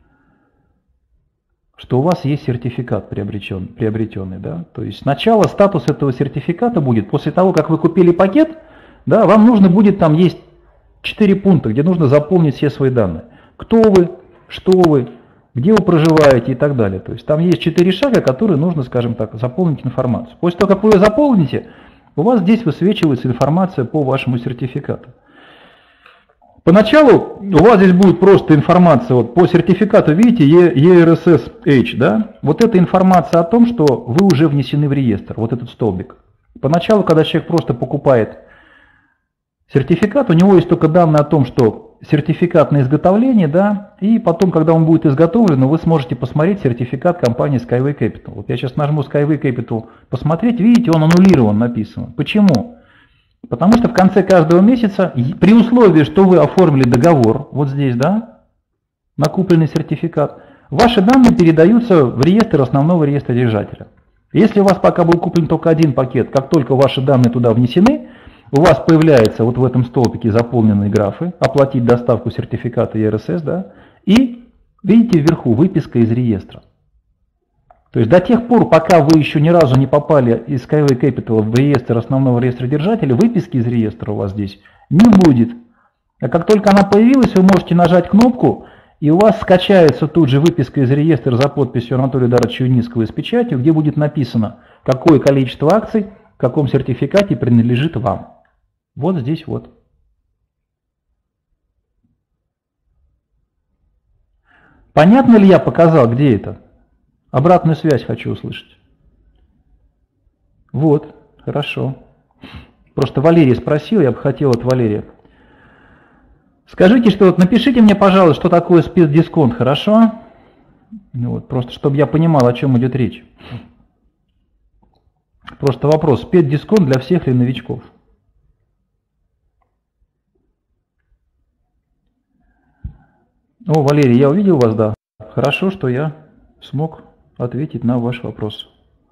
что у вас есть сертификат приобретенный. приобретенный да? То есть сначала статус этого сертификата будет, после того, как вы купили пакет, да, вам нужно будет, там есть четыре пункта, где нужно заполнить все свои данные. Кто вы, что вы, где вы проживаете и так далее. То есть там есть четыре шага, которые нужно, скажем так, заполнить информацию. После того, как вы ее заполните, у вас здесь высвечивается информация по вашему сертификату. Поначалу у вас здесь будет просто информация вот, по сертификату, видите, и эр эс эс эйч, да? Вот эта информация о том, что вы уже внесены в реестр, вот этот столбик. Поначалу, когда человек просто покупает сертификат, у него есть только данные о том, что сертификат на изготовление, да, и потом, когда он будет изготовлен, вы сможете посмотреть сертификат компании Skyway Capital. Вот я сейчас нажму Skyway Capital посмотреть, видите, он аннулирован написано. Почему? Потому что в конце каждого месяца, при условии, что вы оформили договор, вот здесь, да, на купленный сертификат, ваши данные передаются в реестр основного реестра держателя. Если у вас пока был куплен только один пакет, как только ваши данные туда внесены, у вас появляется вот в этом столбике заполненные графы, оплатить доставку сертификата и эр эс эс, да, и видите вверху выписка из реестра. То есть до тех пор, пока вы еще ни разу не попали из Skyway Capital в реестр основного реестра держателя, выписки из реестра у вас здесь не будет. А как только она появилась, вы можете нажать кнопку, и у вас скачается тут же выписка из реестра за подписью Анатолия Даровича Юницкого и с печатью, где будет написано, какое количество акций в каком сертификате принадлежит вам. Вот здесь вот. Понятно ли я показал, где это? Обратную связь хочу услышать. Вот, хорошо. Просто Валерий спросил, я бы хотел от Валерия. Скажите, что вот напишите мне, пожалуйста, что такое спецдисконт, хорошо? Вот, просто чтобы я понимал, о чем идет речь. Просто вопрос, спецдисконт для всех ли новичков? О, Валерий, я увидел вас, да. Хорошо, что я смог ответить на ваш вопрос.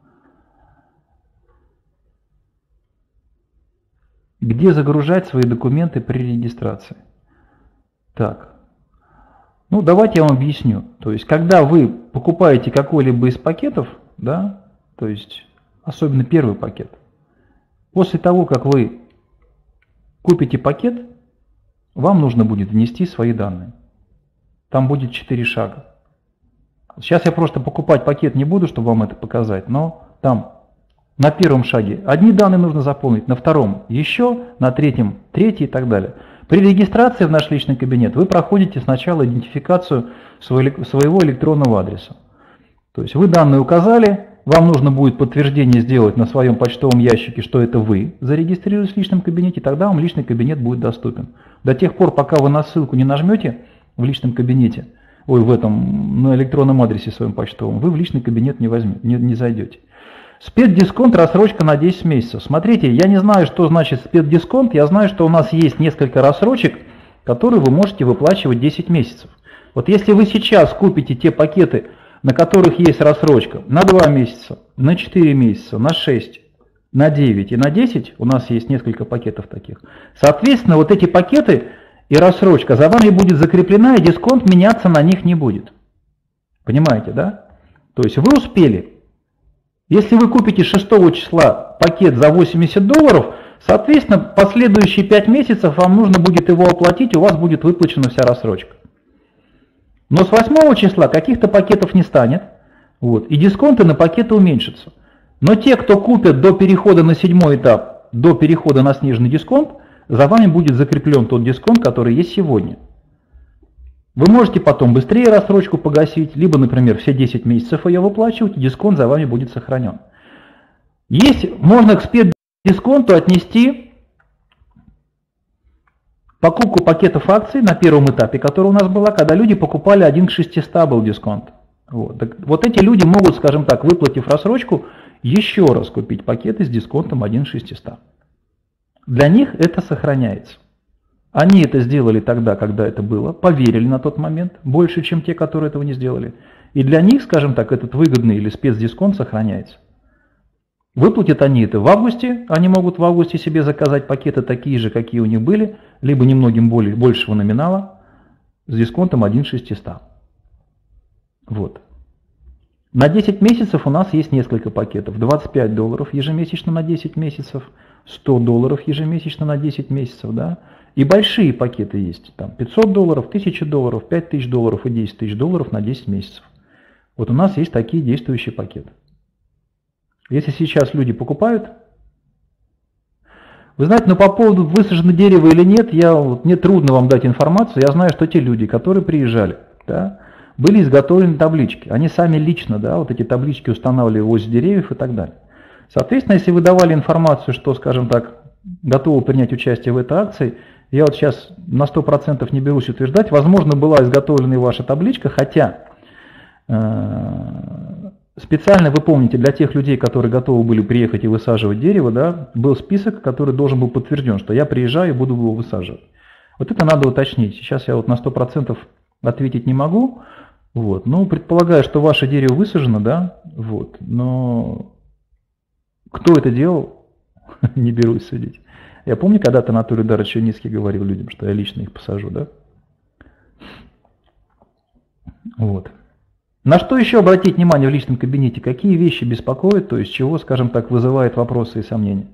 Где загружать свои документы при регистрации? Так, ну давайте я вам объясню. То есть, когда вы покупаете какой-либо из пакетов, да, то есть, особенно первый пакет, после того, как вы купите пакет, вам нужно будет внести свои данные. Там будет четыре шага. Сейчас я просто покупать пакет не буду, чтобы вам это показать, но там на первом шаге одни данные нужно заполнить, на втором еще, на третьем третий и так далее. При регистрации в наш личный кабинет вы проходите сначала идентификацию своего электронного адреса. То есть вы данные указали, вам нужно будет подтверждение сделать на своем почтовом ящике, что это вы зарегистрировались в личном кабинете, тогда вам личный кабинет будет доступен. До тех пор, пока вы на ссылку не нажмете в личном кабинете, ой, в этом, на электронном адресе своем почтовом, вы в личный кабинет не, возьмете, не, не зайдете. Спецдисконт, рассрочка на десять месяцев. Смотрите, я не знаю, что значит спецдисконт, я знаю, что у нас есть несколько рассрочек, которые вы можете выплачивать десять месяцев. Вот если вы сейчас купите те пакеты, на которых есть рассрочка на два месяца, на четыре месяца, на шесть, на девять и на десять, у нас есть несколько пакетов таких, соответственно, вот эти пакеты и рассрочка за вами будет закреплена, и дисконт меняться на них не будет. Понимаете, да? То есть вы успели. Если вы купите шестого числа пакет за восемьдесят долларов, соответственно, последующие пять месяцев вам нужно будет его оплатить, у вас будет выплачена вся рассрочка. Но с восьмого числа каких-то пакетов не станет, вот, и дисконты на пакеты уменьшатся. Но те, кто купят до перехода на седьмой этап, до перехода на сниженный дисконт, за вами будет закреплен тот дисконт, который есть сегодня. Вы можете потом быстрее рассрочку погасить, либо, например, все десять месяцев ее выплачивать, и дисконт за вами будет сохранен. Есть, можно к спецдисконту отнести покупку пакетов акций на первом этапе, которая у нас была, когда люди покупали один к шестистам был дисконт. Вот. Так, вот эти люди могут, скажем так, выплатив рассрочку, еще раз купить пакеты с дисконтом один к шестистам. Для них это сохраняется. Они это сделали тогда, когда это было, поверили на тот момент, больше, чем те, которые этого не сделали. И для них, скажем так, этот выгодный или спецдисконт сохраняется. Выплатят они это в августе, они могут в августе себе заказать пакеты такие же, какие у них были, либо немногим более, большего номинала с дисконтом один к шестистам. Вот. На десять месяцев у нас есть несколько пакетов. двадцать пять долларов ежемесячно на десять месяцев, сто долларов ежемесячно на десять месяцев, да. И большие пакеты есть, там пятьсот долларов, тысяча долларов, пять тысяч долларов и десять тысяч долларов на десять месяцев. Вот у нас есть такие действующие пакеты. Если сейчас люди покупают, вы знаете, но по поводу высажено дерево или нет, я, вот, мне трудно вам дать информацию, я знаю, что те люди, которые приезжали, да, были изготовлены таблички, они сами лично, да, вот эти таблички устанавливали возле деревьев и так далее. Соответственно, если вы давали информацию, что, скажем так, готовы принять участие в этой акции, я вот сейчас на сто процентов не берусь утверждать, возможно, была изготовлена и ваша табличка, хотя э, специально, вы помните, для тех людей, которые готовы были приехать и высаживать дерево, да, был список, который должен был подтвержден, что я приезжаю и буду его высаживать. Вот это надо уточнить. Сейчас я вот на сто процентов ответить не могу, вот, но предполагаю, что ваше дерево высажено, да, вот, но кто это делал, не берусь судить. Я помню, когда-то Анатолий Дарович Черницкий говорил людям, что я лично их посажу, да? Вот. На что еще обратить внимание в личном кабинете? Какие вещи беспокоят, то есть чего, скажем так, вызывает вопросы и сомнения?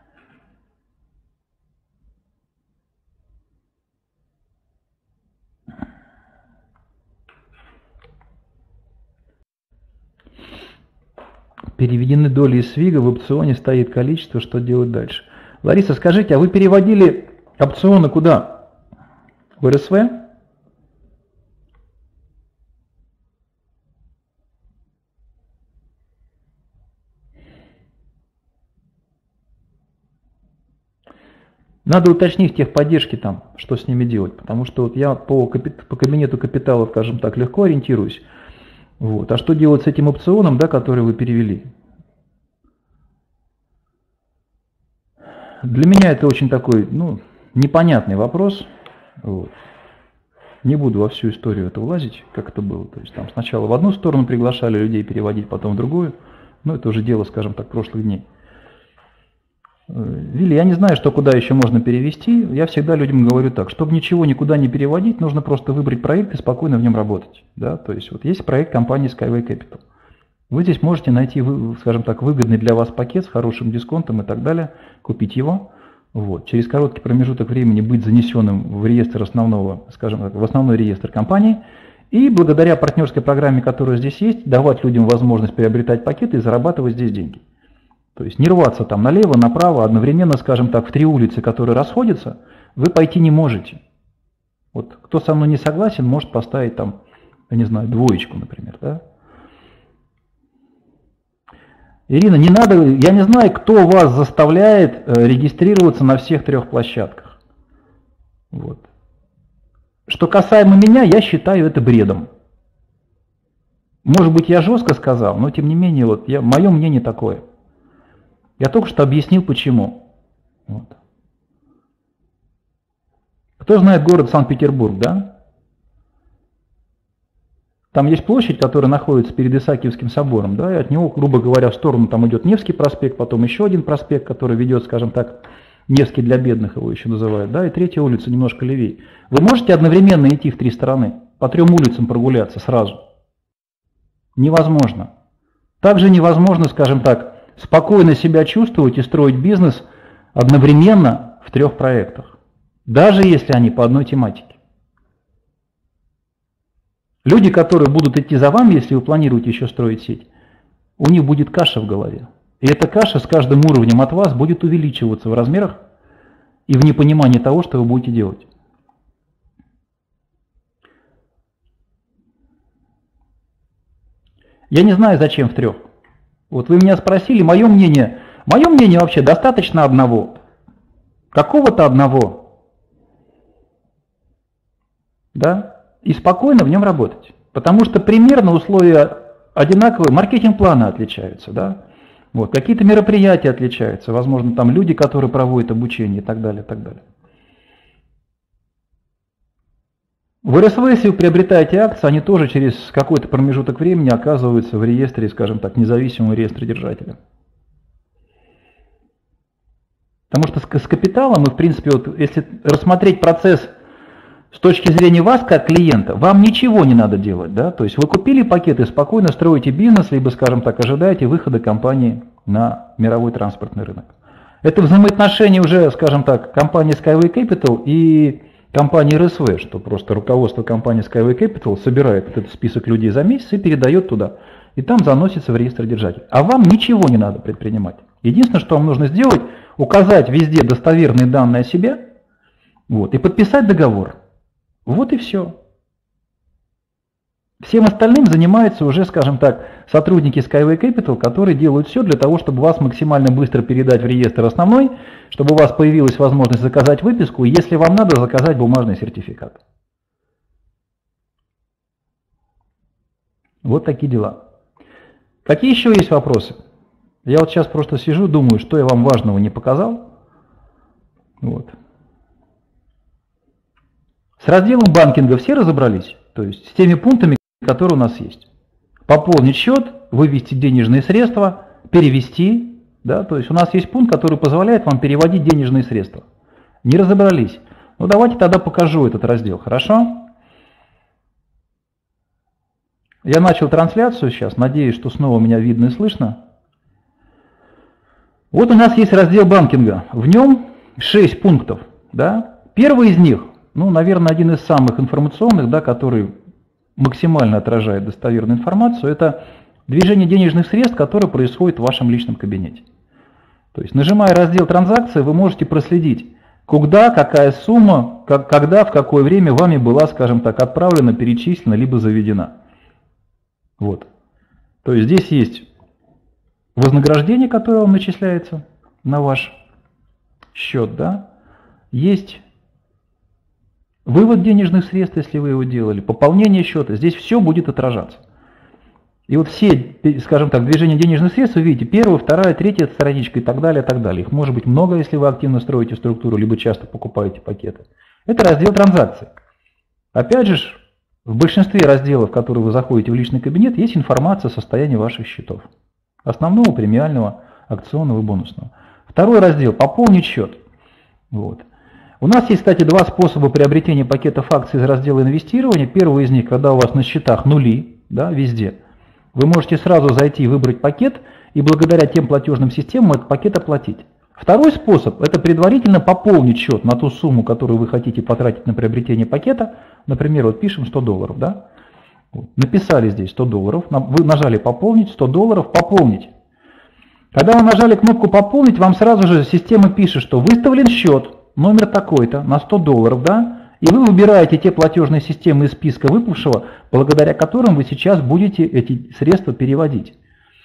Переведены доли из свига, в опционе стоит количество, что делать дальше? Лариса, скажите, а вы переводили опционы куда? В эр эс вэ? Надо уточнить в техподдержке там, что с ними делать, потому что вот я по, по кабинету капитала, скажем так, легко ориентируюсь. Вот. А что делать с этим опционом, да, который вы перевели? Для меня это очень такой, ну, непонятный вопрос. Вот. Не буду во всю историю это влазить, как это было. То есть там сначала в одну сторону приглашали людей переводить, потом в другую. Но это уже дело, скажем так, прошлых дней. Вилли, я не знаю, что куда еще можно перевести. Я всегда людям говорю так, чтобы ничего никуда не переводить, нужно просто выбрать проект и спокойно в нем работать. Да? То есть вот есть проект компании Skyway Capital. Вы здесь можете найти, скажем так, выгодный для вас пакет с хорошим дисконтом и так далее, купить его. Вот. Через короткий промежуток времени быть занесенным в реестр основного, скажем так, в основной реестр компании. И благодаря партнерской программе, которая здесь есть, давать людям возможность приобретать пакеты и зарабатывать здесь деньги. То есть не рваться там налево, направо, одновременно, скажем так, в три улицы, которые расходятся, вы пойти не можете. Вот кто со мной не согласен, может поставить там, я не знаю, двоечку, например. Да? Ирина, не надо, я не знаю, кто вас заставляет регистрироваться на всех трех площадках. Вот. Что касаемо меня, я считаю это бредом. Может быть, я жестко сказал, но тем не менее, вот я, мое мнение такое. Я только что объяснил, почему. Вот. Кто знает город Санкт-Петербург, да? Там есть площадь, которая находится перед Исаакиевским собором, да, и от него, грубо говоря, в сторону там идет Невский проспект, потом еще один проспект, который ведет, скажем так, Невский для бедных его еще называют, да, и третья улица немножко левее. Вы можете одновременно идти в три стороны, по трем улицам прогуляться сразу? Невозможно. Также невозможно, скажем так, спокойно себя чувствовать и строить бизнес одновременно в трех проектах, даже если они по одной тематике. Люди, которые будут идти за вами, если вы планируете еще строить сеть, у них будет каша в голове. И эта каша с каждым уровнем от вас будет увеличиваться в размерах и в непонимании того, что вы будете делать. Я не знаю, зачем в трех. Вот вы меня спросили, мое мнение, мое мнение вообще достаточно одного. Какого-то одного. Да? И спокойно в нем работать. Потому что примерно условия одинаковые, маркетинг-планы отличаются, да? Вот, какие-то мероприятия отличаются, возможно, там люди, которые проводят обучение и так далее, и так далее. В эр эс вэ, если вы приобретаете акции, они тоже через какой-то промежуток времени оказываются в реестре, скажем так, независимого реестра держателя. Потому что с капиталом, и в принципе, вот, если рассмотреть процесс с точки зрения вас, как клиента, вам ничего не надо делать. Да? То есть вы купили пакеты, спокойно строите бизнес, либо, скажем так, ожидаете выхода компании на мировой транспортный рынок. Это взаимоотношения уже, скажем так, компании Skyway Capital и компании эр эс вэ, что просто руководство компании Skyway Capital собирает этот список людей за месяц и передает туда. И там заносится в реестр держателя. А вам ничего не надо предпринимать. Единственное, что вам нужно сделать, указать везде достоверные данные о себе, вот, и подписать договор. Вот и все. Всем остальным занимаются уже, скажем так, сотрудники Skyway Capital, которые делают все для того, чтобы вас максимально быстро передать в реестр основной, чтобы у вас появилась возможность заказать выписку, и если вам надо, заказать бумажный сертификат. Вот такие дела. Какие еще есть вопросы? Я вот сейчас просто сижу, думаю, что я вам важного не показал. Вот. С разделом банкинга все разобрались? То есть с теми пунктами, которые у нас есть. Пополнить счет, вывести денежные средства, перевести. Да? То есть у нас есть пункт, который позволяет вам переводить денежные средства. Не разобрались? Ну давайте тогда покажу этот раздел, хорошо? Я начал трансляцию сейчас, надеюсь, что снова меня видно и слышно. Вот у нас есть раздел банкинга. В нем шесть пунктов. Да? Первый из них, ну, наверное, один из самых информационных, да, который максимально отражает достоверную информацию, это движение денежных средств, которое происходит в вашем личном кабинете. То есть, нажимая раздел «Транзакции», вы можете проследить, куда, какая сумма, как, когда, в какое время вами была, скажем так, отправлена, перечислена, либо заведена. Вот. То есть, здесь есть вознаграждение, которое вам начисляется на ваш счет, да? Есть вывод денежных средств, если вы его делали, пополнение счета, здесь все будет отражаться. И вот все, скажем так, движения денежных средств, вы видите, первая, вторая, третья страничка и так далее, и так далее. Их может быть много, если вы активно строите структуру, либо часто покупаете пакеты. Это раздел транзакций. Опять же, в большинстве разделов, в которые вы заходите в личный кабинет, есть информация о состоянии ваших счетов. Основного, премиального, акционного и бонусного. Второй раздел – пополнить счет. Вот. У нас есть, кстати, два способа приобретения пакетов акций из раздела инвестирования. Первый из них, когда у вас на счетах нули, да, везде. Вы можете сразу зайти и выбрать пакет, и благодаря тем платежным системам этот пакет оплатить. Второй способ – это предварительно пополнить счет на ту сумму, которую вы хотите потратить на приобретение пакета. Например, вот пишем сто долларов. Да? Написали здесь сто долларов, вы нажали «Пополнить», сто долларов, «Пополнить». Когда вы нажали кнопку «Пополнить», вам сразу же система пишет, что выставлен счет, номер такой-то, на сто долларов, да? И вы выбираете те платежные системы из списка выпавшего, благодаря которым вы сейчас будете эти средства переводить.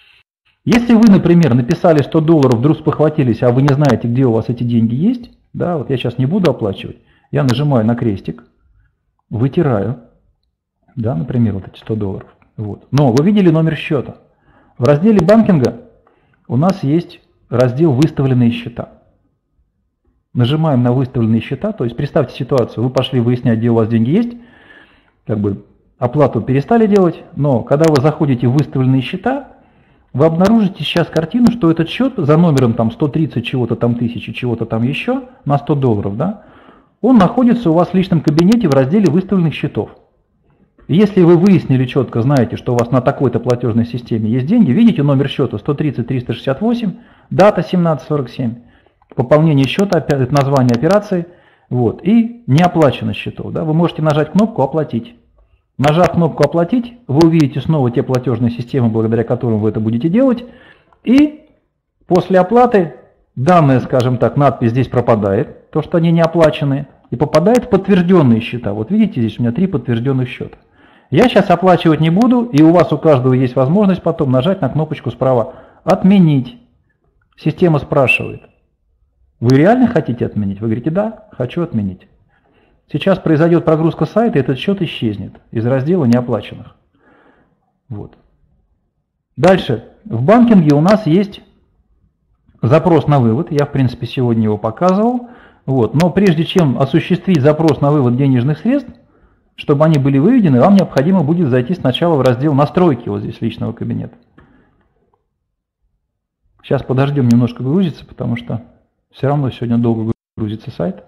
Если вы, например, написали сто долларов, вдруг спохватились, а вы не знаете, где у вас эти деньги есть, да, вот я сейчас не буду оплачивать, я нажимаю на крестик, вытираю, да, например, вот эти сто долларов. Вот. Но вы видели номер счета. В разделе банкинга у нас есть раздел «Выставленные счета». Нажимаем на выставленные счета, то есть представьте ситуацию, вы пошли выяснять, где у вас деньги есть, как бы оплату перестали делать, но когда вы заходите в выставленные счета, вы обнаружите сейчас картину, что этот счет за номером там сто тридцать чего-то там тысячи, чего-то там еще, на сто долларов, да, он находится у вас в личном кабинете в разделе выставленных счетов. И если вы выяснили четко, знаете, что у вас на такой-то платежной системе есть деньги, видите номер счета сто тридцать триста шестьдесят восемь, дата семнадцать сорок семь. Пополнение счета, это название операции, вот, и не оплачено счетов. Да, вы можете нажать кнопку «Оплатить». Нажав кнопку «Оплатить», вы увидите снова те платежные системы, благодаря которым вы это будете делать. И после оплаты данная, скажем так, надпись здесь пропадает, то, что они не оплачены, и попадает в подтвержденные счета. Вот видите, здесь у меня три подтвержденных счета. Я сейчас оплачивать не буду, и у вас у каждого есть возможность потом нажать на кнопочку справа «Отменить». Система спрашивает. Вы реально хотите отменить? Вы говорите, да, хочу отменить. Сейчас произойдет прогрузка сайта, и этот счет исчезнет из раздела неоплаченных. Вот. Дальше. В банкинге у нас есть запрос на вывод. Я, в принципе, сегодня его показывал. Вот. Но прежде чем осуществить запрос на вывод денежных средств, чтобы они были выведены, вам необходимо будет зайти сначала в раздел «Настройки» вот здесь личного кабинета. Сейчас подождем, немножко грузится, потому что все равно сегодня долго грузится сайт.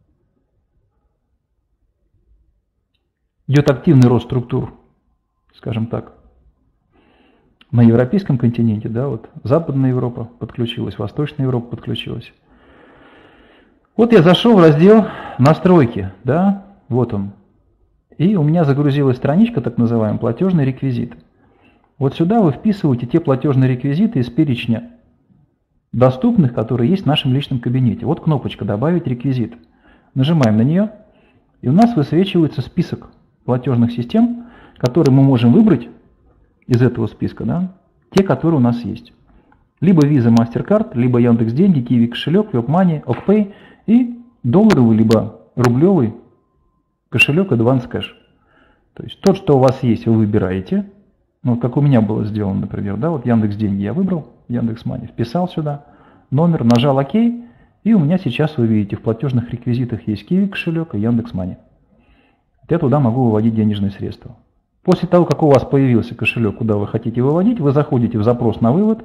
Идет активный рост структур, скажем так. На европейском континенте, да, вот Западная Европа подключилась, Восточная Европа подключилась. Вот я зашел в раздел «Настройки», да, вот он. И у меня загрузилась страничка, так называемый платежный реквизит. Вот сюда вы вписываете те платежные реквизиты из перечня доступных, которые есть в нашем личном кабинете. Вот кнопочка «Добавить реквизит». Нажимаем на нее, и у нас высвечивается список платежных систем, которые мы можем выбрать из этого списка, да, те, которые у нас есть. Либо Visa, MasterCard, либо Яндекс.Деньги, Kiwi кошелек, WebMoney, OkPay и долларовый, либо рублевый кошелек Advance Cash. То есть тот, что у вас есть, вы выбираете. Ну, вот как у меня было сделано, например, да, вот Яндекс.Деньги я выбрал, Яндекс.Money, вписал сюда номер, нажал ОК, и у меня сейчас, вы видите, в платежных реквизитах есть Kiwi кошелек и Яндекс.Money. Я туда могу выводить денежные средства. После того, как у вас появился кошелек, куда вы хотите выводить, вы заходите в запрос на вывод,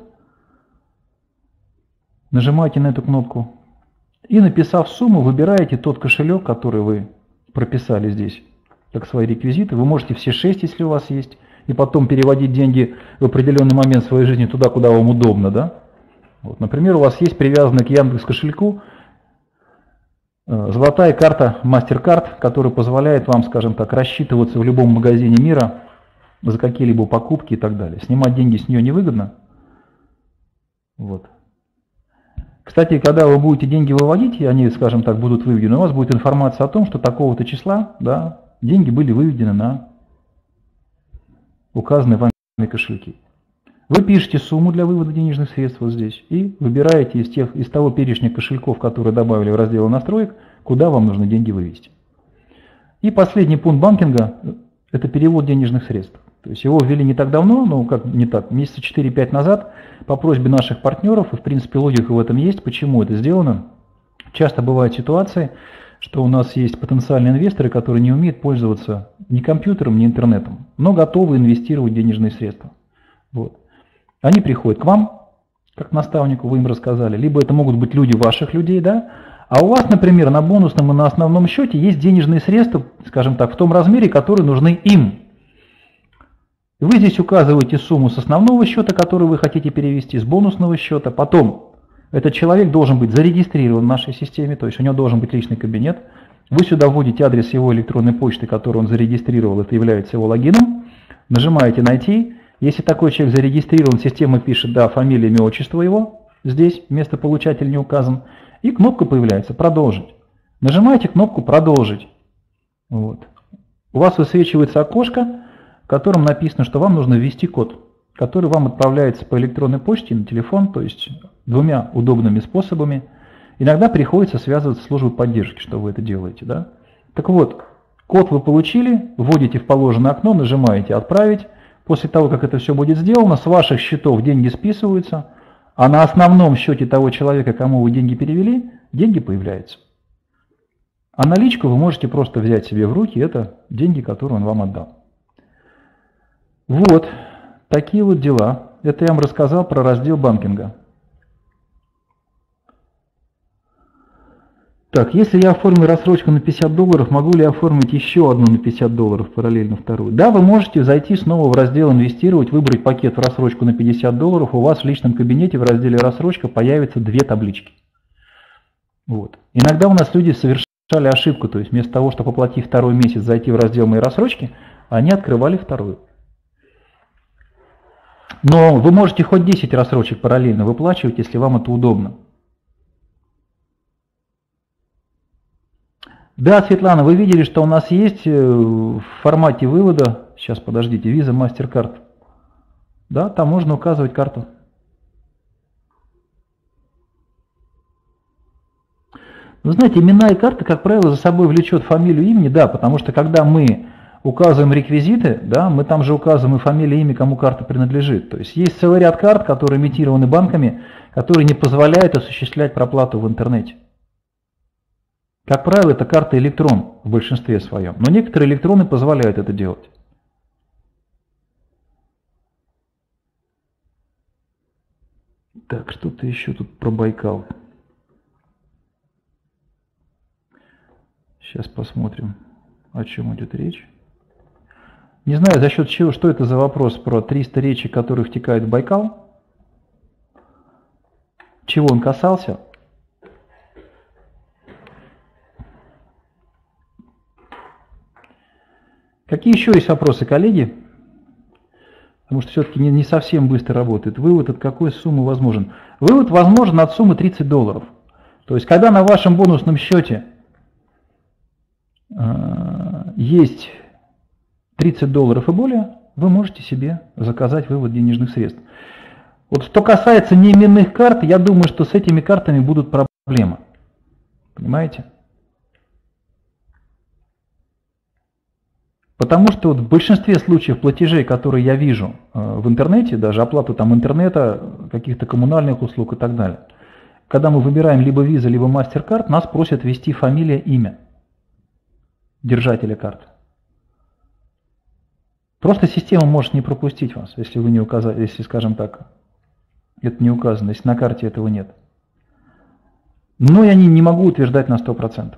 нажимаете на эту кнопку и, написав сумму, выбираете тот кошелек, который вы прописали здесь, как свои реквизиты. Вы можете все шесть, если у вас есть, и потом переводить деньги в определенный момент своей жизни туда, куда вам удобно. Да? Вот, например, у вас есть привязанный к Яндекс кошельку золотая карта MasterCard, которая позволяет вам, скажем так, рассчитываться в любом магазине мира за какие-либо покупки и так далее. Снимать деньги с нее невыгодно. Вот. Кстати, когда вы будете деньги выводить, и они, скажем так, будут выведены, у вас будет информация о том, что такого-то числа, да, деньги были выведены на указанные вами кошельки. Вы пишете сумму для вывода денежных средств вот здесь и выбираете из, тех, из того перечня кошельков, которые добавили в раздел настроек, куда вам нужно деньги вывести. И последний пункт банкинга – это перевод денежных средств. То есть его ввели не так давно, ну как не так, месяца четыре-пять назад по просьбе наших партнеров, и в принципе логика в этом есть, почему это сделано. Часто бывают ситуации, что у нас есть потенциальные инвесторы, которые не умеют пользоваться ни компьютером, ни интернетом, но готовы инвестировать денежные средства. Вот. Они приходят к вам, как к наставнику, вы им рассказали, либо это могут быть люди ваших людей, да, а у вас, например, на бонусном и на основном счете есть денежные средства, скажем так, в том размере, которые нужны им. Вы здесь указываете сумму с основного счета, который вы хотите перевести, с бонусного счета. Потом этот человек должен быть зарегистрирован в нашей системе, то есть у него должен быть личный кабинет. Вы сюда вводите адрес его электронной почты, которую он зарегистрировал, это является его логином. Нажимаете «Найти». Если такой человек зарегистрирован, система пишет «Да», фамилия, имя, отчество его. Здесь место получателя не указан. И кнопка появляется «Продолжить». Нажимаете кнопку «Продолжить». Вот. У вас высвечивается окошко, в котором написано, что вам нужно ввести код, который вам отправляется по электронной почте на телефон, то есть двумя удобными способами. Иногда приходится связываться с службой поддержки, что вы это делаете. Да? Так вот, код вы получили, вводите в положенное окно, нажимаете «Отправить». После того, как это все будет сделано, с ваших счетов деньги списываются, а на основном счете того человека, кому вы деньги перевели, деньги появляются. А наличку вы можете просто взять себе в руки, это деньги, которые он вам отдал. Вот, такие вот дела. Это я вам рассказал про раздел банкинга. Так, если я оформлю рассрочку на пятьдесят долларов, могу ли я оформить еще одну на пятьдесят долларов, параллельно вторую? Да, вы можете зайти снова в раздел «Инвестировать», выбрать пакет в рассрочку на пятьдесят долларов, у вас в личном кабинете в разделе «Рассрочка» появятся две таблички. Вот. Иногда у нас люди совершали ошибку, то есть вместо того, чтобы оплатив второй месяц, зайти в раздел «Мои рассрочки», они открывали вторую. Но вы можете хоть десять рассрочек параллельно выплачивать, если вам это удобно. Да, Светлана, вы видели, что у нас есть в формате вывода, сейчас подождите, Visa, MasterCard. Да, там можно указывать карту. Вы знаете, имена и карты, как правило, за собой влечет фамилию, имени, да, потому что когда мы указываем реквизиты, да, мы там же указываем и фамилию, имя, кому карта принадлежит. То есть есть целый ряд карт, которые имитированы банками, которые не позволяют осуществлять проплату в интернете. Как правило, это карта электрон в большинстве своем, но некоторые электроны позволяют это делать. Так, что-то еще тут про Байкал. Сейчас посмотрим, о чем идет речь. Не знаю, за счет чего, что это за вопрос про триста речек, которые втекают в Байкал. Чего он касался? Какие еще есть вопросы, коллеги? Потому что все-таки не, не совсем быстро работает. Вывод от какой суммы возможен? Вывод возможен от суммы тридцать долларов. То есть, когда на вашем бонусном счете э, есть тридцать долларов и более, вы можете себе заказать вывод денежных средств. Вот что касается неименных карт, я думаю, что с этими картами будут проблемы. Понимаете? Потому что вот в большинстве случаев платежей, которые я вижу в интернете, даже оплату там интернета, каких-то коммунальных услуг и так далее, когда мы выбираем либо Visa, либо MasterCard, нас просят ввести фамилия, имя держателя карты. Просто система может не пропустить вас, если вы не указали, если, скажем так, это не указано, если на карте этого нет. Но я не, не могу утверждать на сто процентов.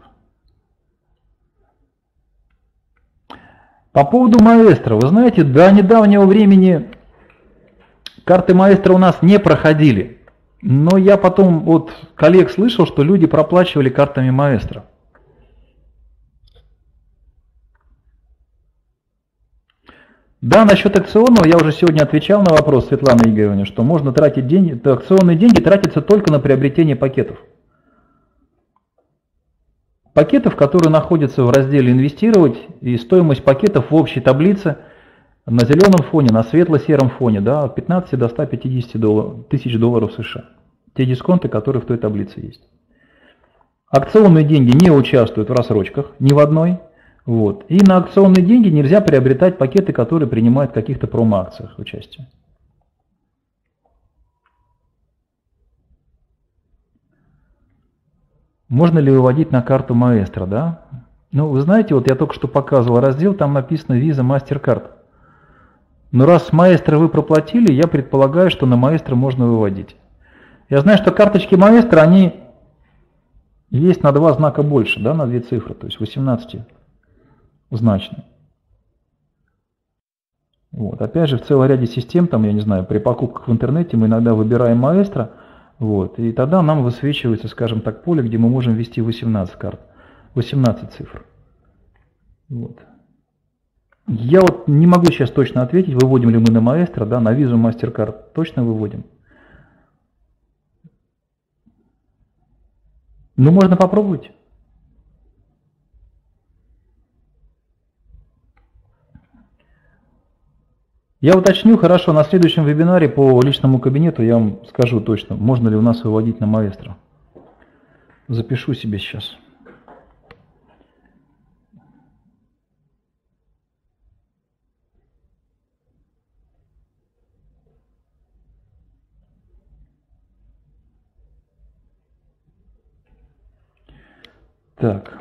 По поводу Маэстро, вы знаете, до недавнего времени карты Маэстро у нас не проходили. Но я потом от коллег слышал, что люди проплачивали картами Маэстро. Да, насчет акционного я уже сегодня отвечал на вопрос Светланы Игоревны, что можно тратить деньги, то акционные деньги тратятся только на приобретение пакетов. Пакетов, которые находятся в разделе «Инвестировать», и стоимость пакетов в общей таблице на зеленом фоне, на светло-сером фоне, да, от пятнадцати до ста пятидесяти тысяч долларов США. Те дисконты, которые в той таблице есть. Акционные деньги не участвуют в рассрочках ни в одной. Вот. И на акционные деньги нельзя приобретать пакеты, которые принимают в каких-то промо-акциях участие. Можно ли выводить на карту Маэстро, да? Ну, вы знаете, вот я только что показывал раздел, там написано Visa, MasterCard. Но раз с Маэстро вы проплатили, я предполагаю, что на Маэстро можно выводить. Я знаю, что карточки Маэстро, они есть на два знака больше, да, на две цифры, то есть восемнадцатизначные. Вот. Опять же, в целом ряде систем, там, я не знаю, при покупках в интернете мы иногда выбираем Маэстро, вот, и тогда нам высвечивается, скажем так, поле, где мы можем ввести восемнадцать карт, восемнадцать цифр. Вот. Я вот не могу сейчас точно ответить, выводим ли мы на Маэстро, да, на Visa, MasterCard точно выводим. Ну, можно попробовать. Я уточню, хорошо, на следующем вебинаре по личному кабинету я вам скажу точно, можно ли у нас выводить на Маэстро. Запишу себе сейчас. Так.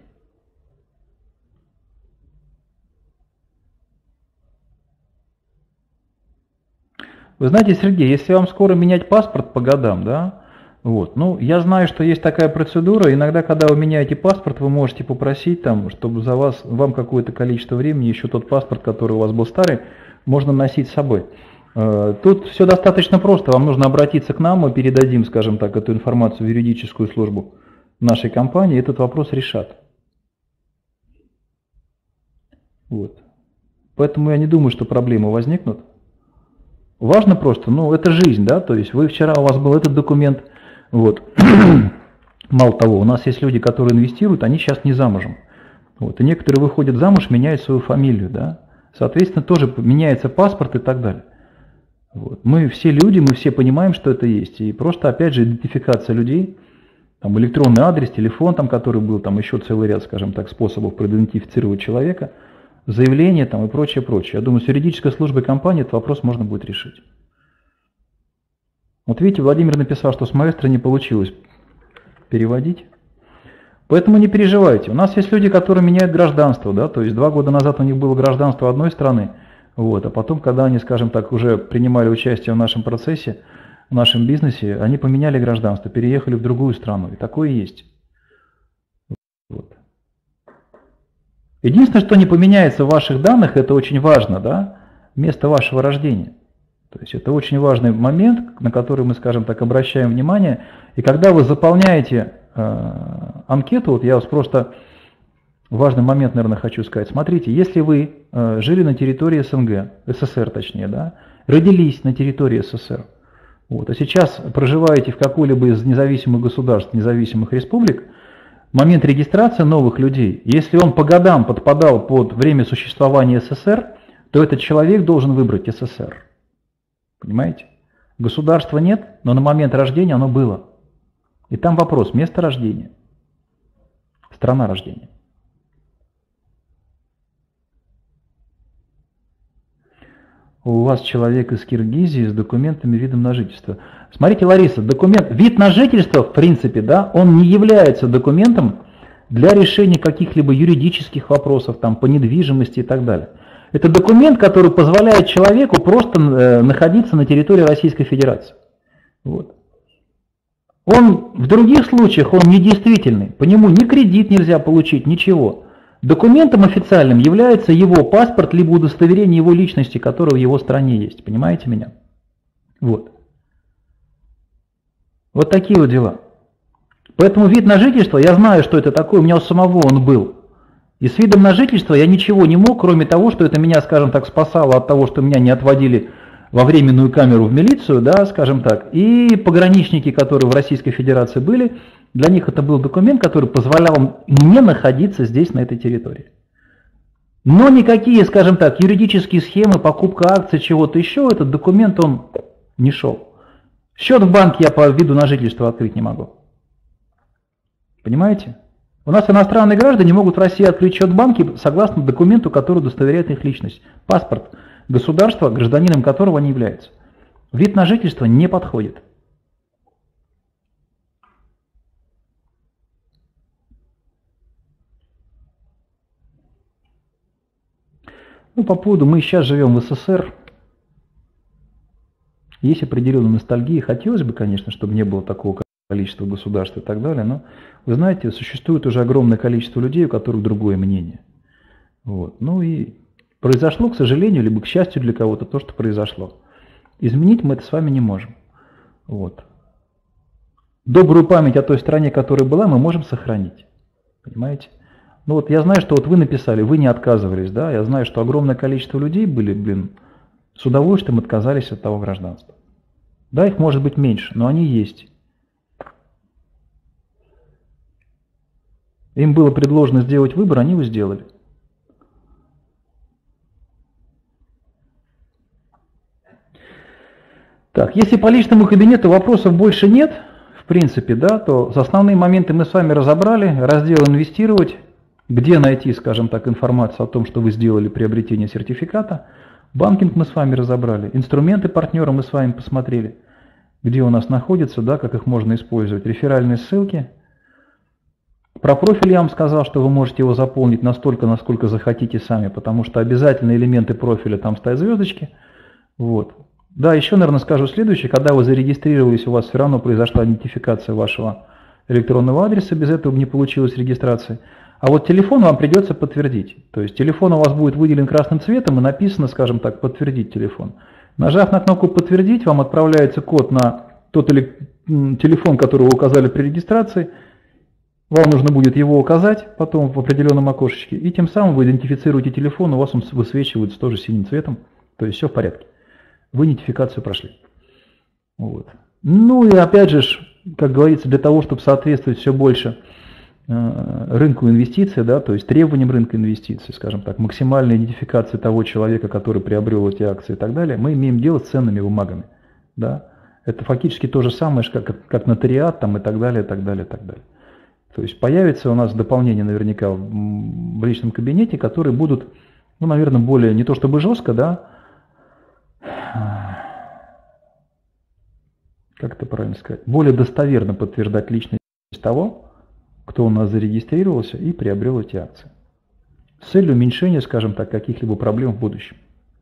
Вы знаете, Сергей, если вам скоро менять паспорт по годам, да, вот, ну, я знаю, что есть такая процедура, иногда, когда вы меняете паспорт, вы можете попросить, там, чтобы за вас, вам какое-то количество времени, еще тот паспорт, который у вас был старый, можно носить с собой. Тут все достаточно просто, вам нужно обратиться к нам, мы передадим, скажем так, эту информацию в юридическую службу нашей компании, этот вопрос решат. Вот. Поэтому я не думаю, что проблемы возникнут. Важно просто, ну, это жизнь, да, то есть вы вчера, у вас был этот документ, вот. Мало того, у нас есть люди, которые инвестируют, они сейчас не замужем. Вот. И некоторые выходят замуж, меняют свою фамилию, да. Соответственно, тоже меняется паспорт и так далее. Вот. Мы все люди, мы все понимаем, что это есть. И просто, опять же, идентификация людей, там, электронный адрес, телефон, там, который был, там еще целый ряд, скажем так, способов проидентифицировать человека, заявление там, и прочее, прочее. Я думаю, с юридической службой компании этот вопрос можно будет решить. Вот видите, Владимир написал, что с Маэстро не получилось переводить. Поэтому не переживайте. У нас есть люди, которые меняют гражданство, да, то есть два года назад у них было гражданство одной страны, вот, а потом, когда они, скажем так, уже принимали участие в нашем процессе, в нашем бизнесе, они поменяли гражданство, переехали в другую страну, и такое есть. Вот. Единственное, что не поменяется в ваших данных, это очень важно, да, место вашего рождения. То есть это очень важный момент, на который мы, скажем так, обращаем внимание. И когда вы заполняете э, анкету, вот я вас просто важный момент, наверное, хочу сказать. Смотрите, если вы э, жили на территории СНГ, СССР точнее, да, родились на территории СССР, вот, а сейчас проживаете в какой-либо из независимых государств, независимых республик, момент регистрации новых людей, если он по годам подпадал под время существования СССР, то этот человек должен выбрать СССР. Понимаете? Государства нет, но на момент рождения оно было. И там вопрос, место рождения, страна рождения. У вас человек из Киргизии с документами видом на жительство. Смотрите, Лариса, документ, вид на жительство, в принципе, да, он не является документом для решения каких-либо юридических вопросов там, по недвижимости и так далее. Это документ, который позволяет человеку просто э, находиться на территории Российской Федерации. Вот. Он в других случаях он недействительный, по нему ни кредит нельзя получить, ничего. Документом официальным является его паспорт, либо удостоверение его личности, которое в его стране есть. Понимаете меня? Вот. Вот такие вот дела. Поэтому вид на жительство, я знаю, что это такое, у меня у самого он был. И с видом на жительство я ничего не мог, кроме того, что это меня, скажем так, спасало от того, что меня не отводили во временную камеру в милицию, да, скажем так. И пограничники, которые в Российской Федерации были, для них это был документ, который позволял мне находиться здесь, на этой территории. Но никакие, скажем так, юридические схемы, покупка акций, чего-то еще, этот документ, он не шел. Счет в банке я по виду на жительство открыть не могу. Понимаете? У нас иностранные граждане могут в России открыть счет в банке согласно документу, который удостоверяет их личность. Паспорт государства, гражданином которого они являются. Вид на жительство не подходит. Ну, по поводу, мы сейчас живем в СССР, есть определенная ностальгия. Хотелось бы, конечно, чтобы не было такого количества государств и так далее, но, вы знаете, существует уже огромное количество людей, у которых другое мнение. Вот. Ну и произошло, к сожалению, либо к счастью для кого-то, то, что произошло. Изменить мы это с вами не можем. Вот. Добрую память о той стране, которая была, мы можем сохранить. Понимаете? Ну вот я знаю, что вот вы написали, вы не отказывались, да, я знаю, что огромное количество людей были, блин, с удовольствием отказались от того гражданства. Да, их может быть меньше, но они есть. Им было предложено сделать выбор, они его сделали. Так, если по личному кабинету вопросов больше нет, в принципе, да, то основные моменты мы с вами разобрали. Раздел «Инвестировать», где найти, скажем так, информацию о том, что вы сделали приобретение сертификата. Банкинг мы с вами разобрали. Инструменты партнера мы с вами посмотрели, где у нас находятся, да, как их можно использовать. Реферальные ссылки. Про профиль я вам сказал, что вы можете его заполнить настолько, насколько захотите сами, потому что обязательные элементы профиля там стоят звездочки. Вот. Да, еще, наверное, скажу следующее. Когда вы зарегистрировались, у вас все равно произошла идентификация вашего электронного адреса, без этого не получилось регистрации. А вот телефон вам придется подтвердить. То есть телефон у вас будет выделен красным цветом и написано, скажем так, «Подтвердить телефон». Нажав на кнопку «Подтвердить», вам отправляется код на тот телефон, который вы указали при регистрации. Вам нужно будет его указать потом в определенном окошечке. И тем самым вы идентифицируете телефон, у вас он высвечивается тоже синим цветом. То есть все в порядке. Вы идентификацию прошли. Вот. Ну и опять же, как говорится, для того, чтобы соответствовать все больше рынку инвестиций, да, то есть требованиям рынка инвестиций, скажем так, максимальной идентификации того человека, который приобрел эти акции и так далее, мы имеем дело с ценными бумагами. Да. Это фактически то же самое, как, как нотариат там, и так далее, и так далее, и так далее. То есть появится у нас дополнение наверняка в личном кабинете, которые будут, ну, наверное, более, не то чтобы жестко, да, как это правильно сказать, более достоверно подтверждать личность того, кто у нас зарегистрировался и приобрел эти акции. С целью уменьшения, скажем так, каких-либо проблем в будущем.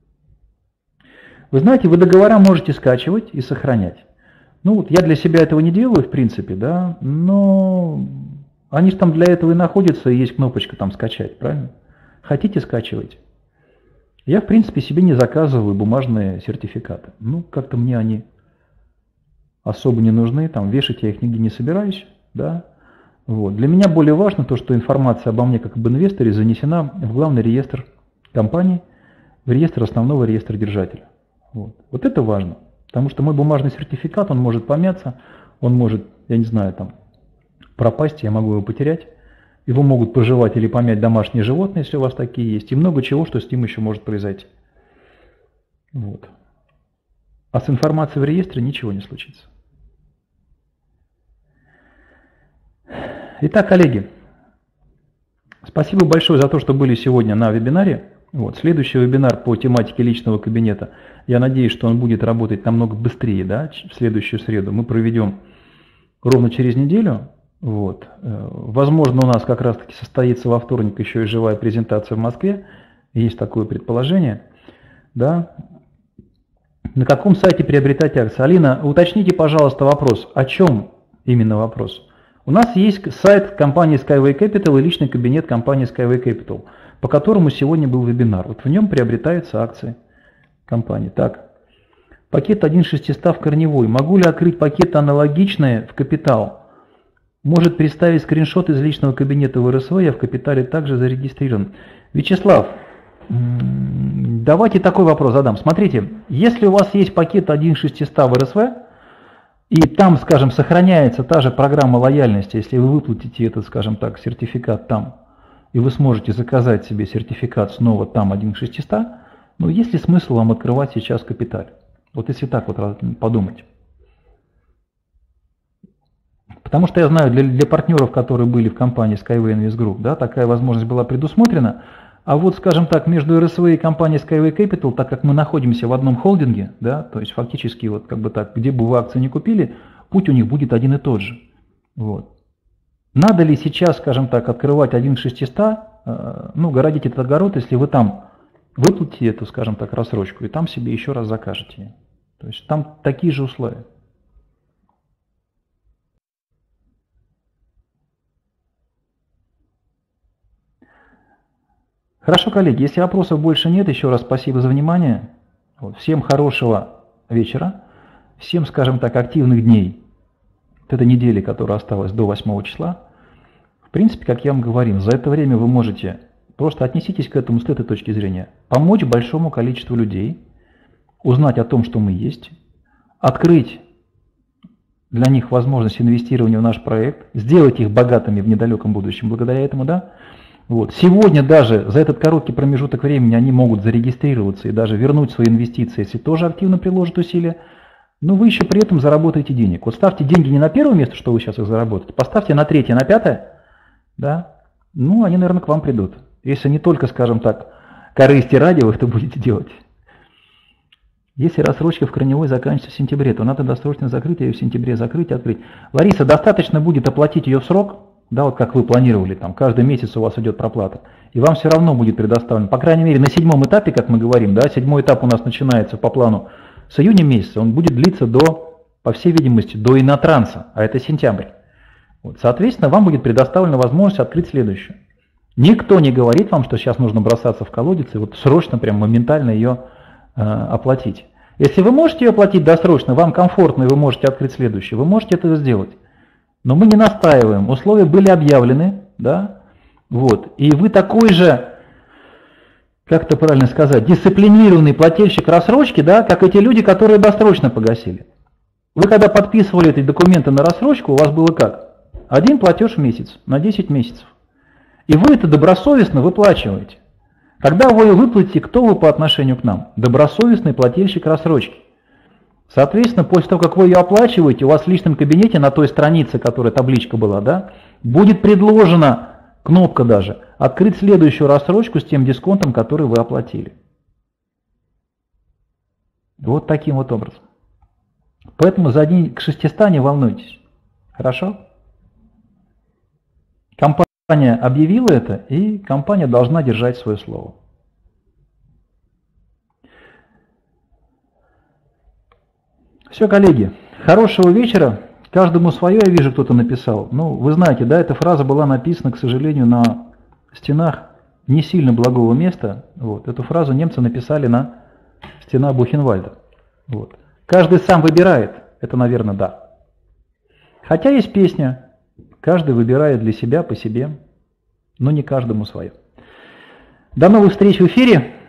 Вы знаете, вы договора можете скачивать и сохранять. Ну вот я для себя этого не делаю, в принципе, да, но они же там для этого и находятся, и есть кнопочка там «Скачать», правильно? Хотите — скачивайте. Я, в принципе, себе не заказываю бумажные сертификаты. Ну, как-то мне они особо не нужны, там вешать я их нигде не собираюсь, да. Вот. Для меня более важно то, что информация обо мне как об инвесторе занесена в главный реестр компании, в реестр основного реестра держателя. Вот. Вот это важно, потому что мой бумажный сертификат, он может помяться, он может, я не знаю, там пропасть, я могу его потерять, его могут пожевать или помять домашние животные, если у вас такие есть, и много чего, что с ним еще может произойти. Вот. А с информацией в реестре ничего не случится. Итак, коллеги, спасибо большое за то, что были сегодня на вебинаре. Вот, следующий вебинар по тематике личного кабинета, я надеюсь, что он будет работать намного быстрее, да, в следующую среду. Мы проведем ровно через неделю. Вот. Возможно, у нас как раз-таки состоится во вторник еще и живая презентация в Москве. Есть такое предположение. Да. На каком сайте приобретать акции? Алина, уточните, пожалуйста, вопрос. О чем именно вопрос? У нас есть сайт компании Skyway Capital и личный кабинет компании Skyway Capital, по которому сегодня был вебинар. Вот в нем приобретаются акции компании. Так, пакет один шестьсот в корневой. Могу ли открыть пакеты аналогичные в капитал? Может представить скриншот из личного кабинета в эр эс вэ, я в капитале также зарегистрирован. Вячеслав, давайте такой вопрос задам. Смотрите, если у вас есть пакет один шестьсот в эр эс вэ, и там, скажем, сохраняется та же программа лояльности, если вы выплатите этот, скажем так, сертификат там, и вы сможете заказать себе сертификат снова там один шестьсот, ну, есть ли смысл вам открывать сейчас капиталь? Вот если так вот подумать. Потому что я знаю, для, для партнеров, которые были в компании Skyway Invest Group, да, такая возможность была предусмотрена. А вот, скажем так, между эр эс вэ и компанией Skyway Capital, так как мы находимся в одном холдинге, да, то есть фактически вот как бы так, где бы вы акции не купили, путь у них будет один и тот же. Вот. Надо ли сейчас, скажем так, открывать один к шестистам, э, ну, городить этот огород, если вы там выплатите эту, скажем так, рассрочку и там себе еще раз закажете. То есть там такие же условия. Хорошо, коллеги, если вопросов больше нет, еще раз спасибо за внимание. Вот, всем хорошего вечера, всем, скажем так, активных дней вот этой недели, которая осталась до восьмого числа. В принципе, как я вам говорил, за это время вы можете, просто отнеситесь к этому с этой точки зрения, помочь большому количеству людей, узнать о том, что мы есть, открыть для них возможность инвестирования в наш проект, сделать их богатыми в недалеком будущем благодаря этому, да. Вот. Сегодня даже за этот короткий промежуток времени они могут зарегистрироваться и даже вернуть свои инвестиции, если тоже активно приложат усилия, но вы еще при этом заработаете денег. Вот ставьте деньги не на первое место, что вы сейчас их заработаете, поставьте на третье, на пятое, да, ну они, наверное, к вам придут. Если не только, скажем так, корысти ради вы это будете делать. Если рассрочка в корневой заканчивается в сентябре, то надо досрочно закрыть ее в сентябре, закрыть и открыть. Лариса, достаточно будет оплатить ее в срок, да, вот как вы планировали, там, каждый месяц у вас идет проплата, и вам все равно будет предоставлено, по крайней мере, на седьмом этапе, как мы говорим, да, седьмой этап у нас начинается по плану с июня месяца, он будет длиться до, по всей видимости, до инотранса, а это сентябрь. Вот, соответственно, вам будет предоставлена возможность открыть следующую. Никто не говорит вам, что сейчас нужно бросаться в колодец и вот срочно, прям моментально ее э, оплатить. Если вы можете ее оплатить досрочно, вам комфортно, и вы можете открыть следующую, вы можете это сделать. Но мы не настаиваем, условия были объявлены, да, вот, и вы такой же, как это правильно сказать, дисциплинированный плательщик рассрочки, да, как эти люди, которые досрочно погасили. Вы когда подписывали эти документы на рассрочку, у вас было как? Один платеж в месяц, на десять месяцев. И вы это добросовестно выплачиваете. Когда вы выплатите, кто вы по отношению к нам? Добросовестный плательщик рассрочки. Соответственно, после того, как вы ее оплачиваете, у вас в личном кабинете на той странице, которая табличка была, да, будет предложена кнопка даже «Открыть следующую рассрочку с тем дисконтом, который вы оплатили». Вот таким вот образом. Поэтому за один к шестистам не волнуйтесь. Хорошо? Компания объявила это, и компания должна держать свое слово. Все, коллеги, хорошего вечера. Каждому свое, я вижу, кто-то написал. Ну, вы знаете, да, эта фраза была написана, к сожалению, на стенах не сильно благого места. Вот. Эту фразу немцы написали на стенах Бухенвальда. Вот. Каждый сам выбирает. Это, наверное, да. Хотя есть песня. Каждый выбирает для себя, по себе, но не каждому свое. До новых встреч в эфире.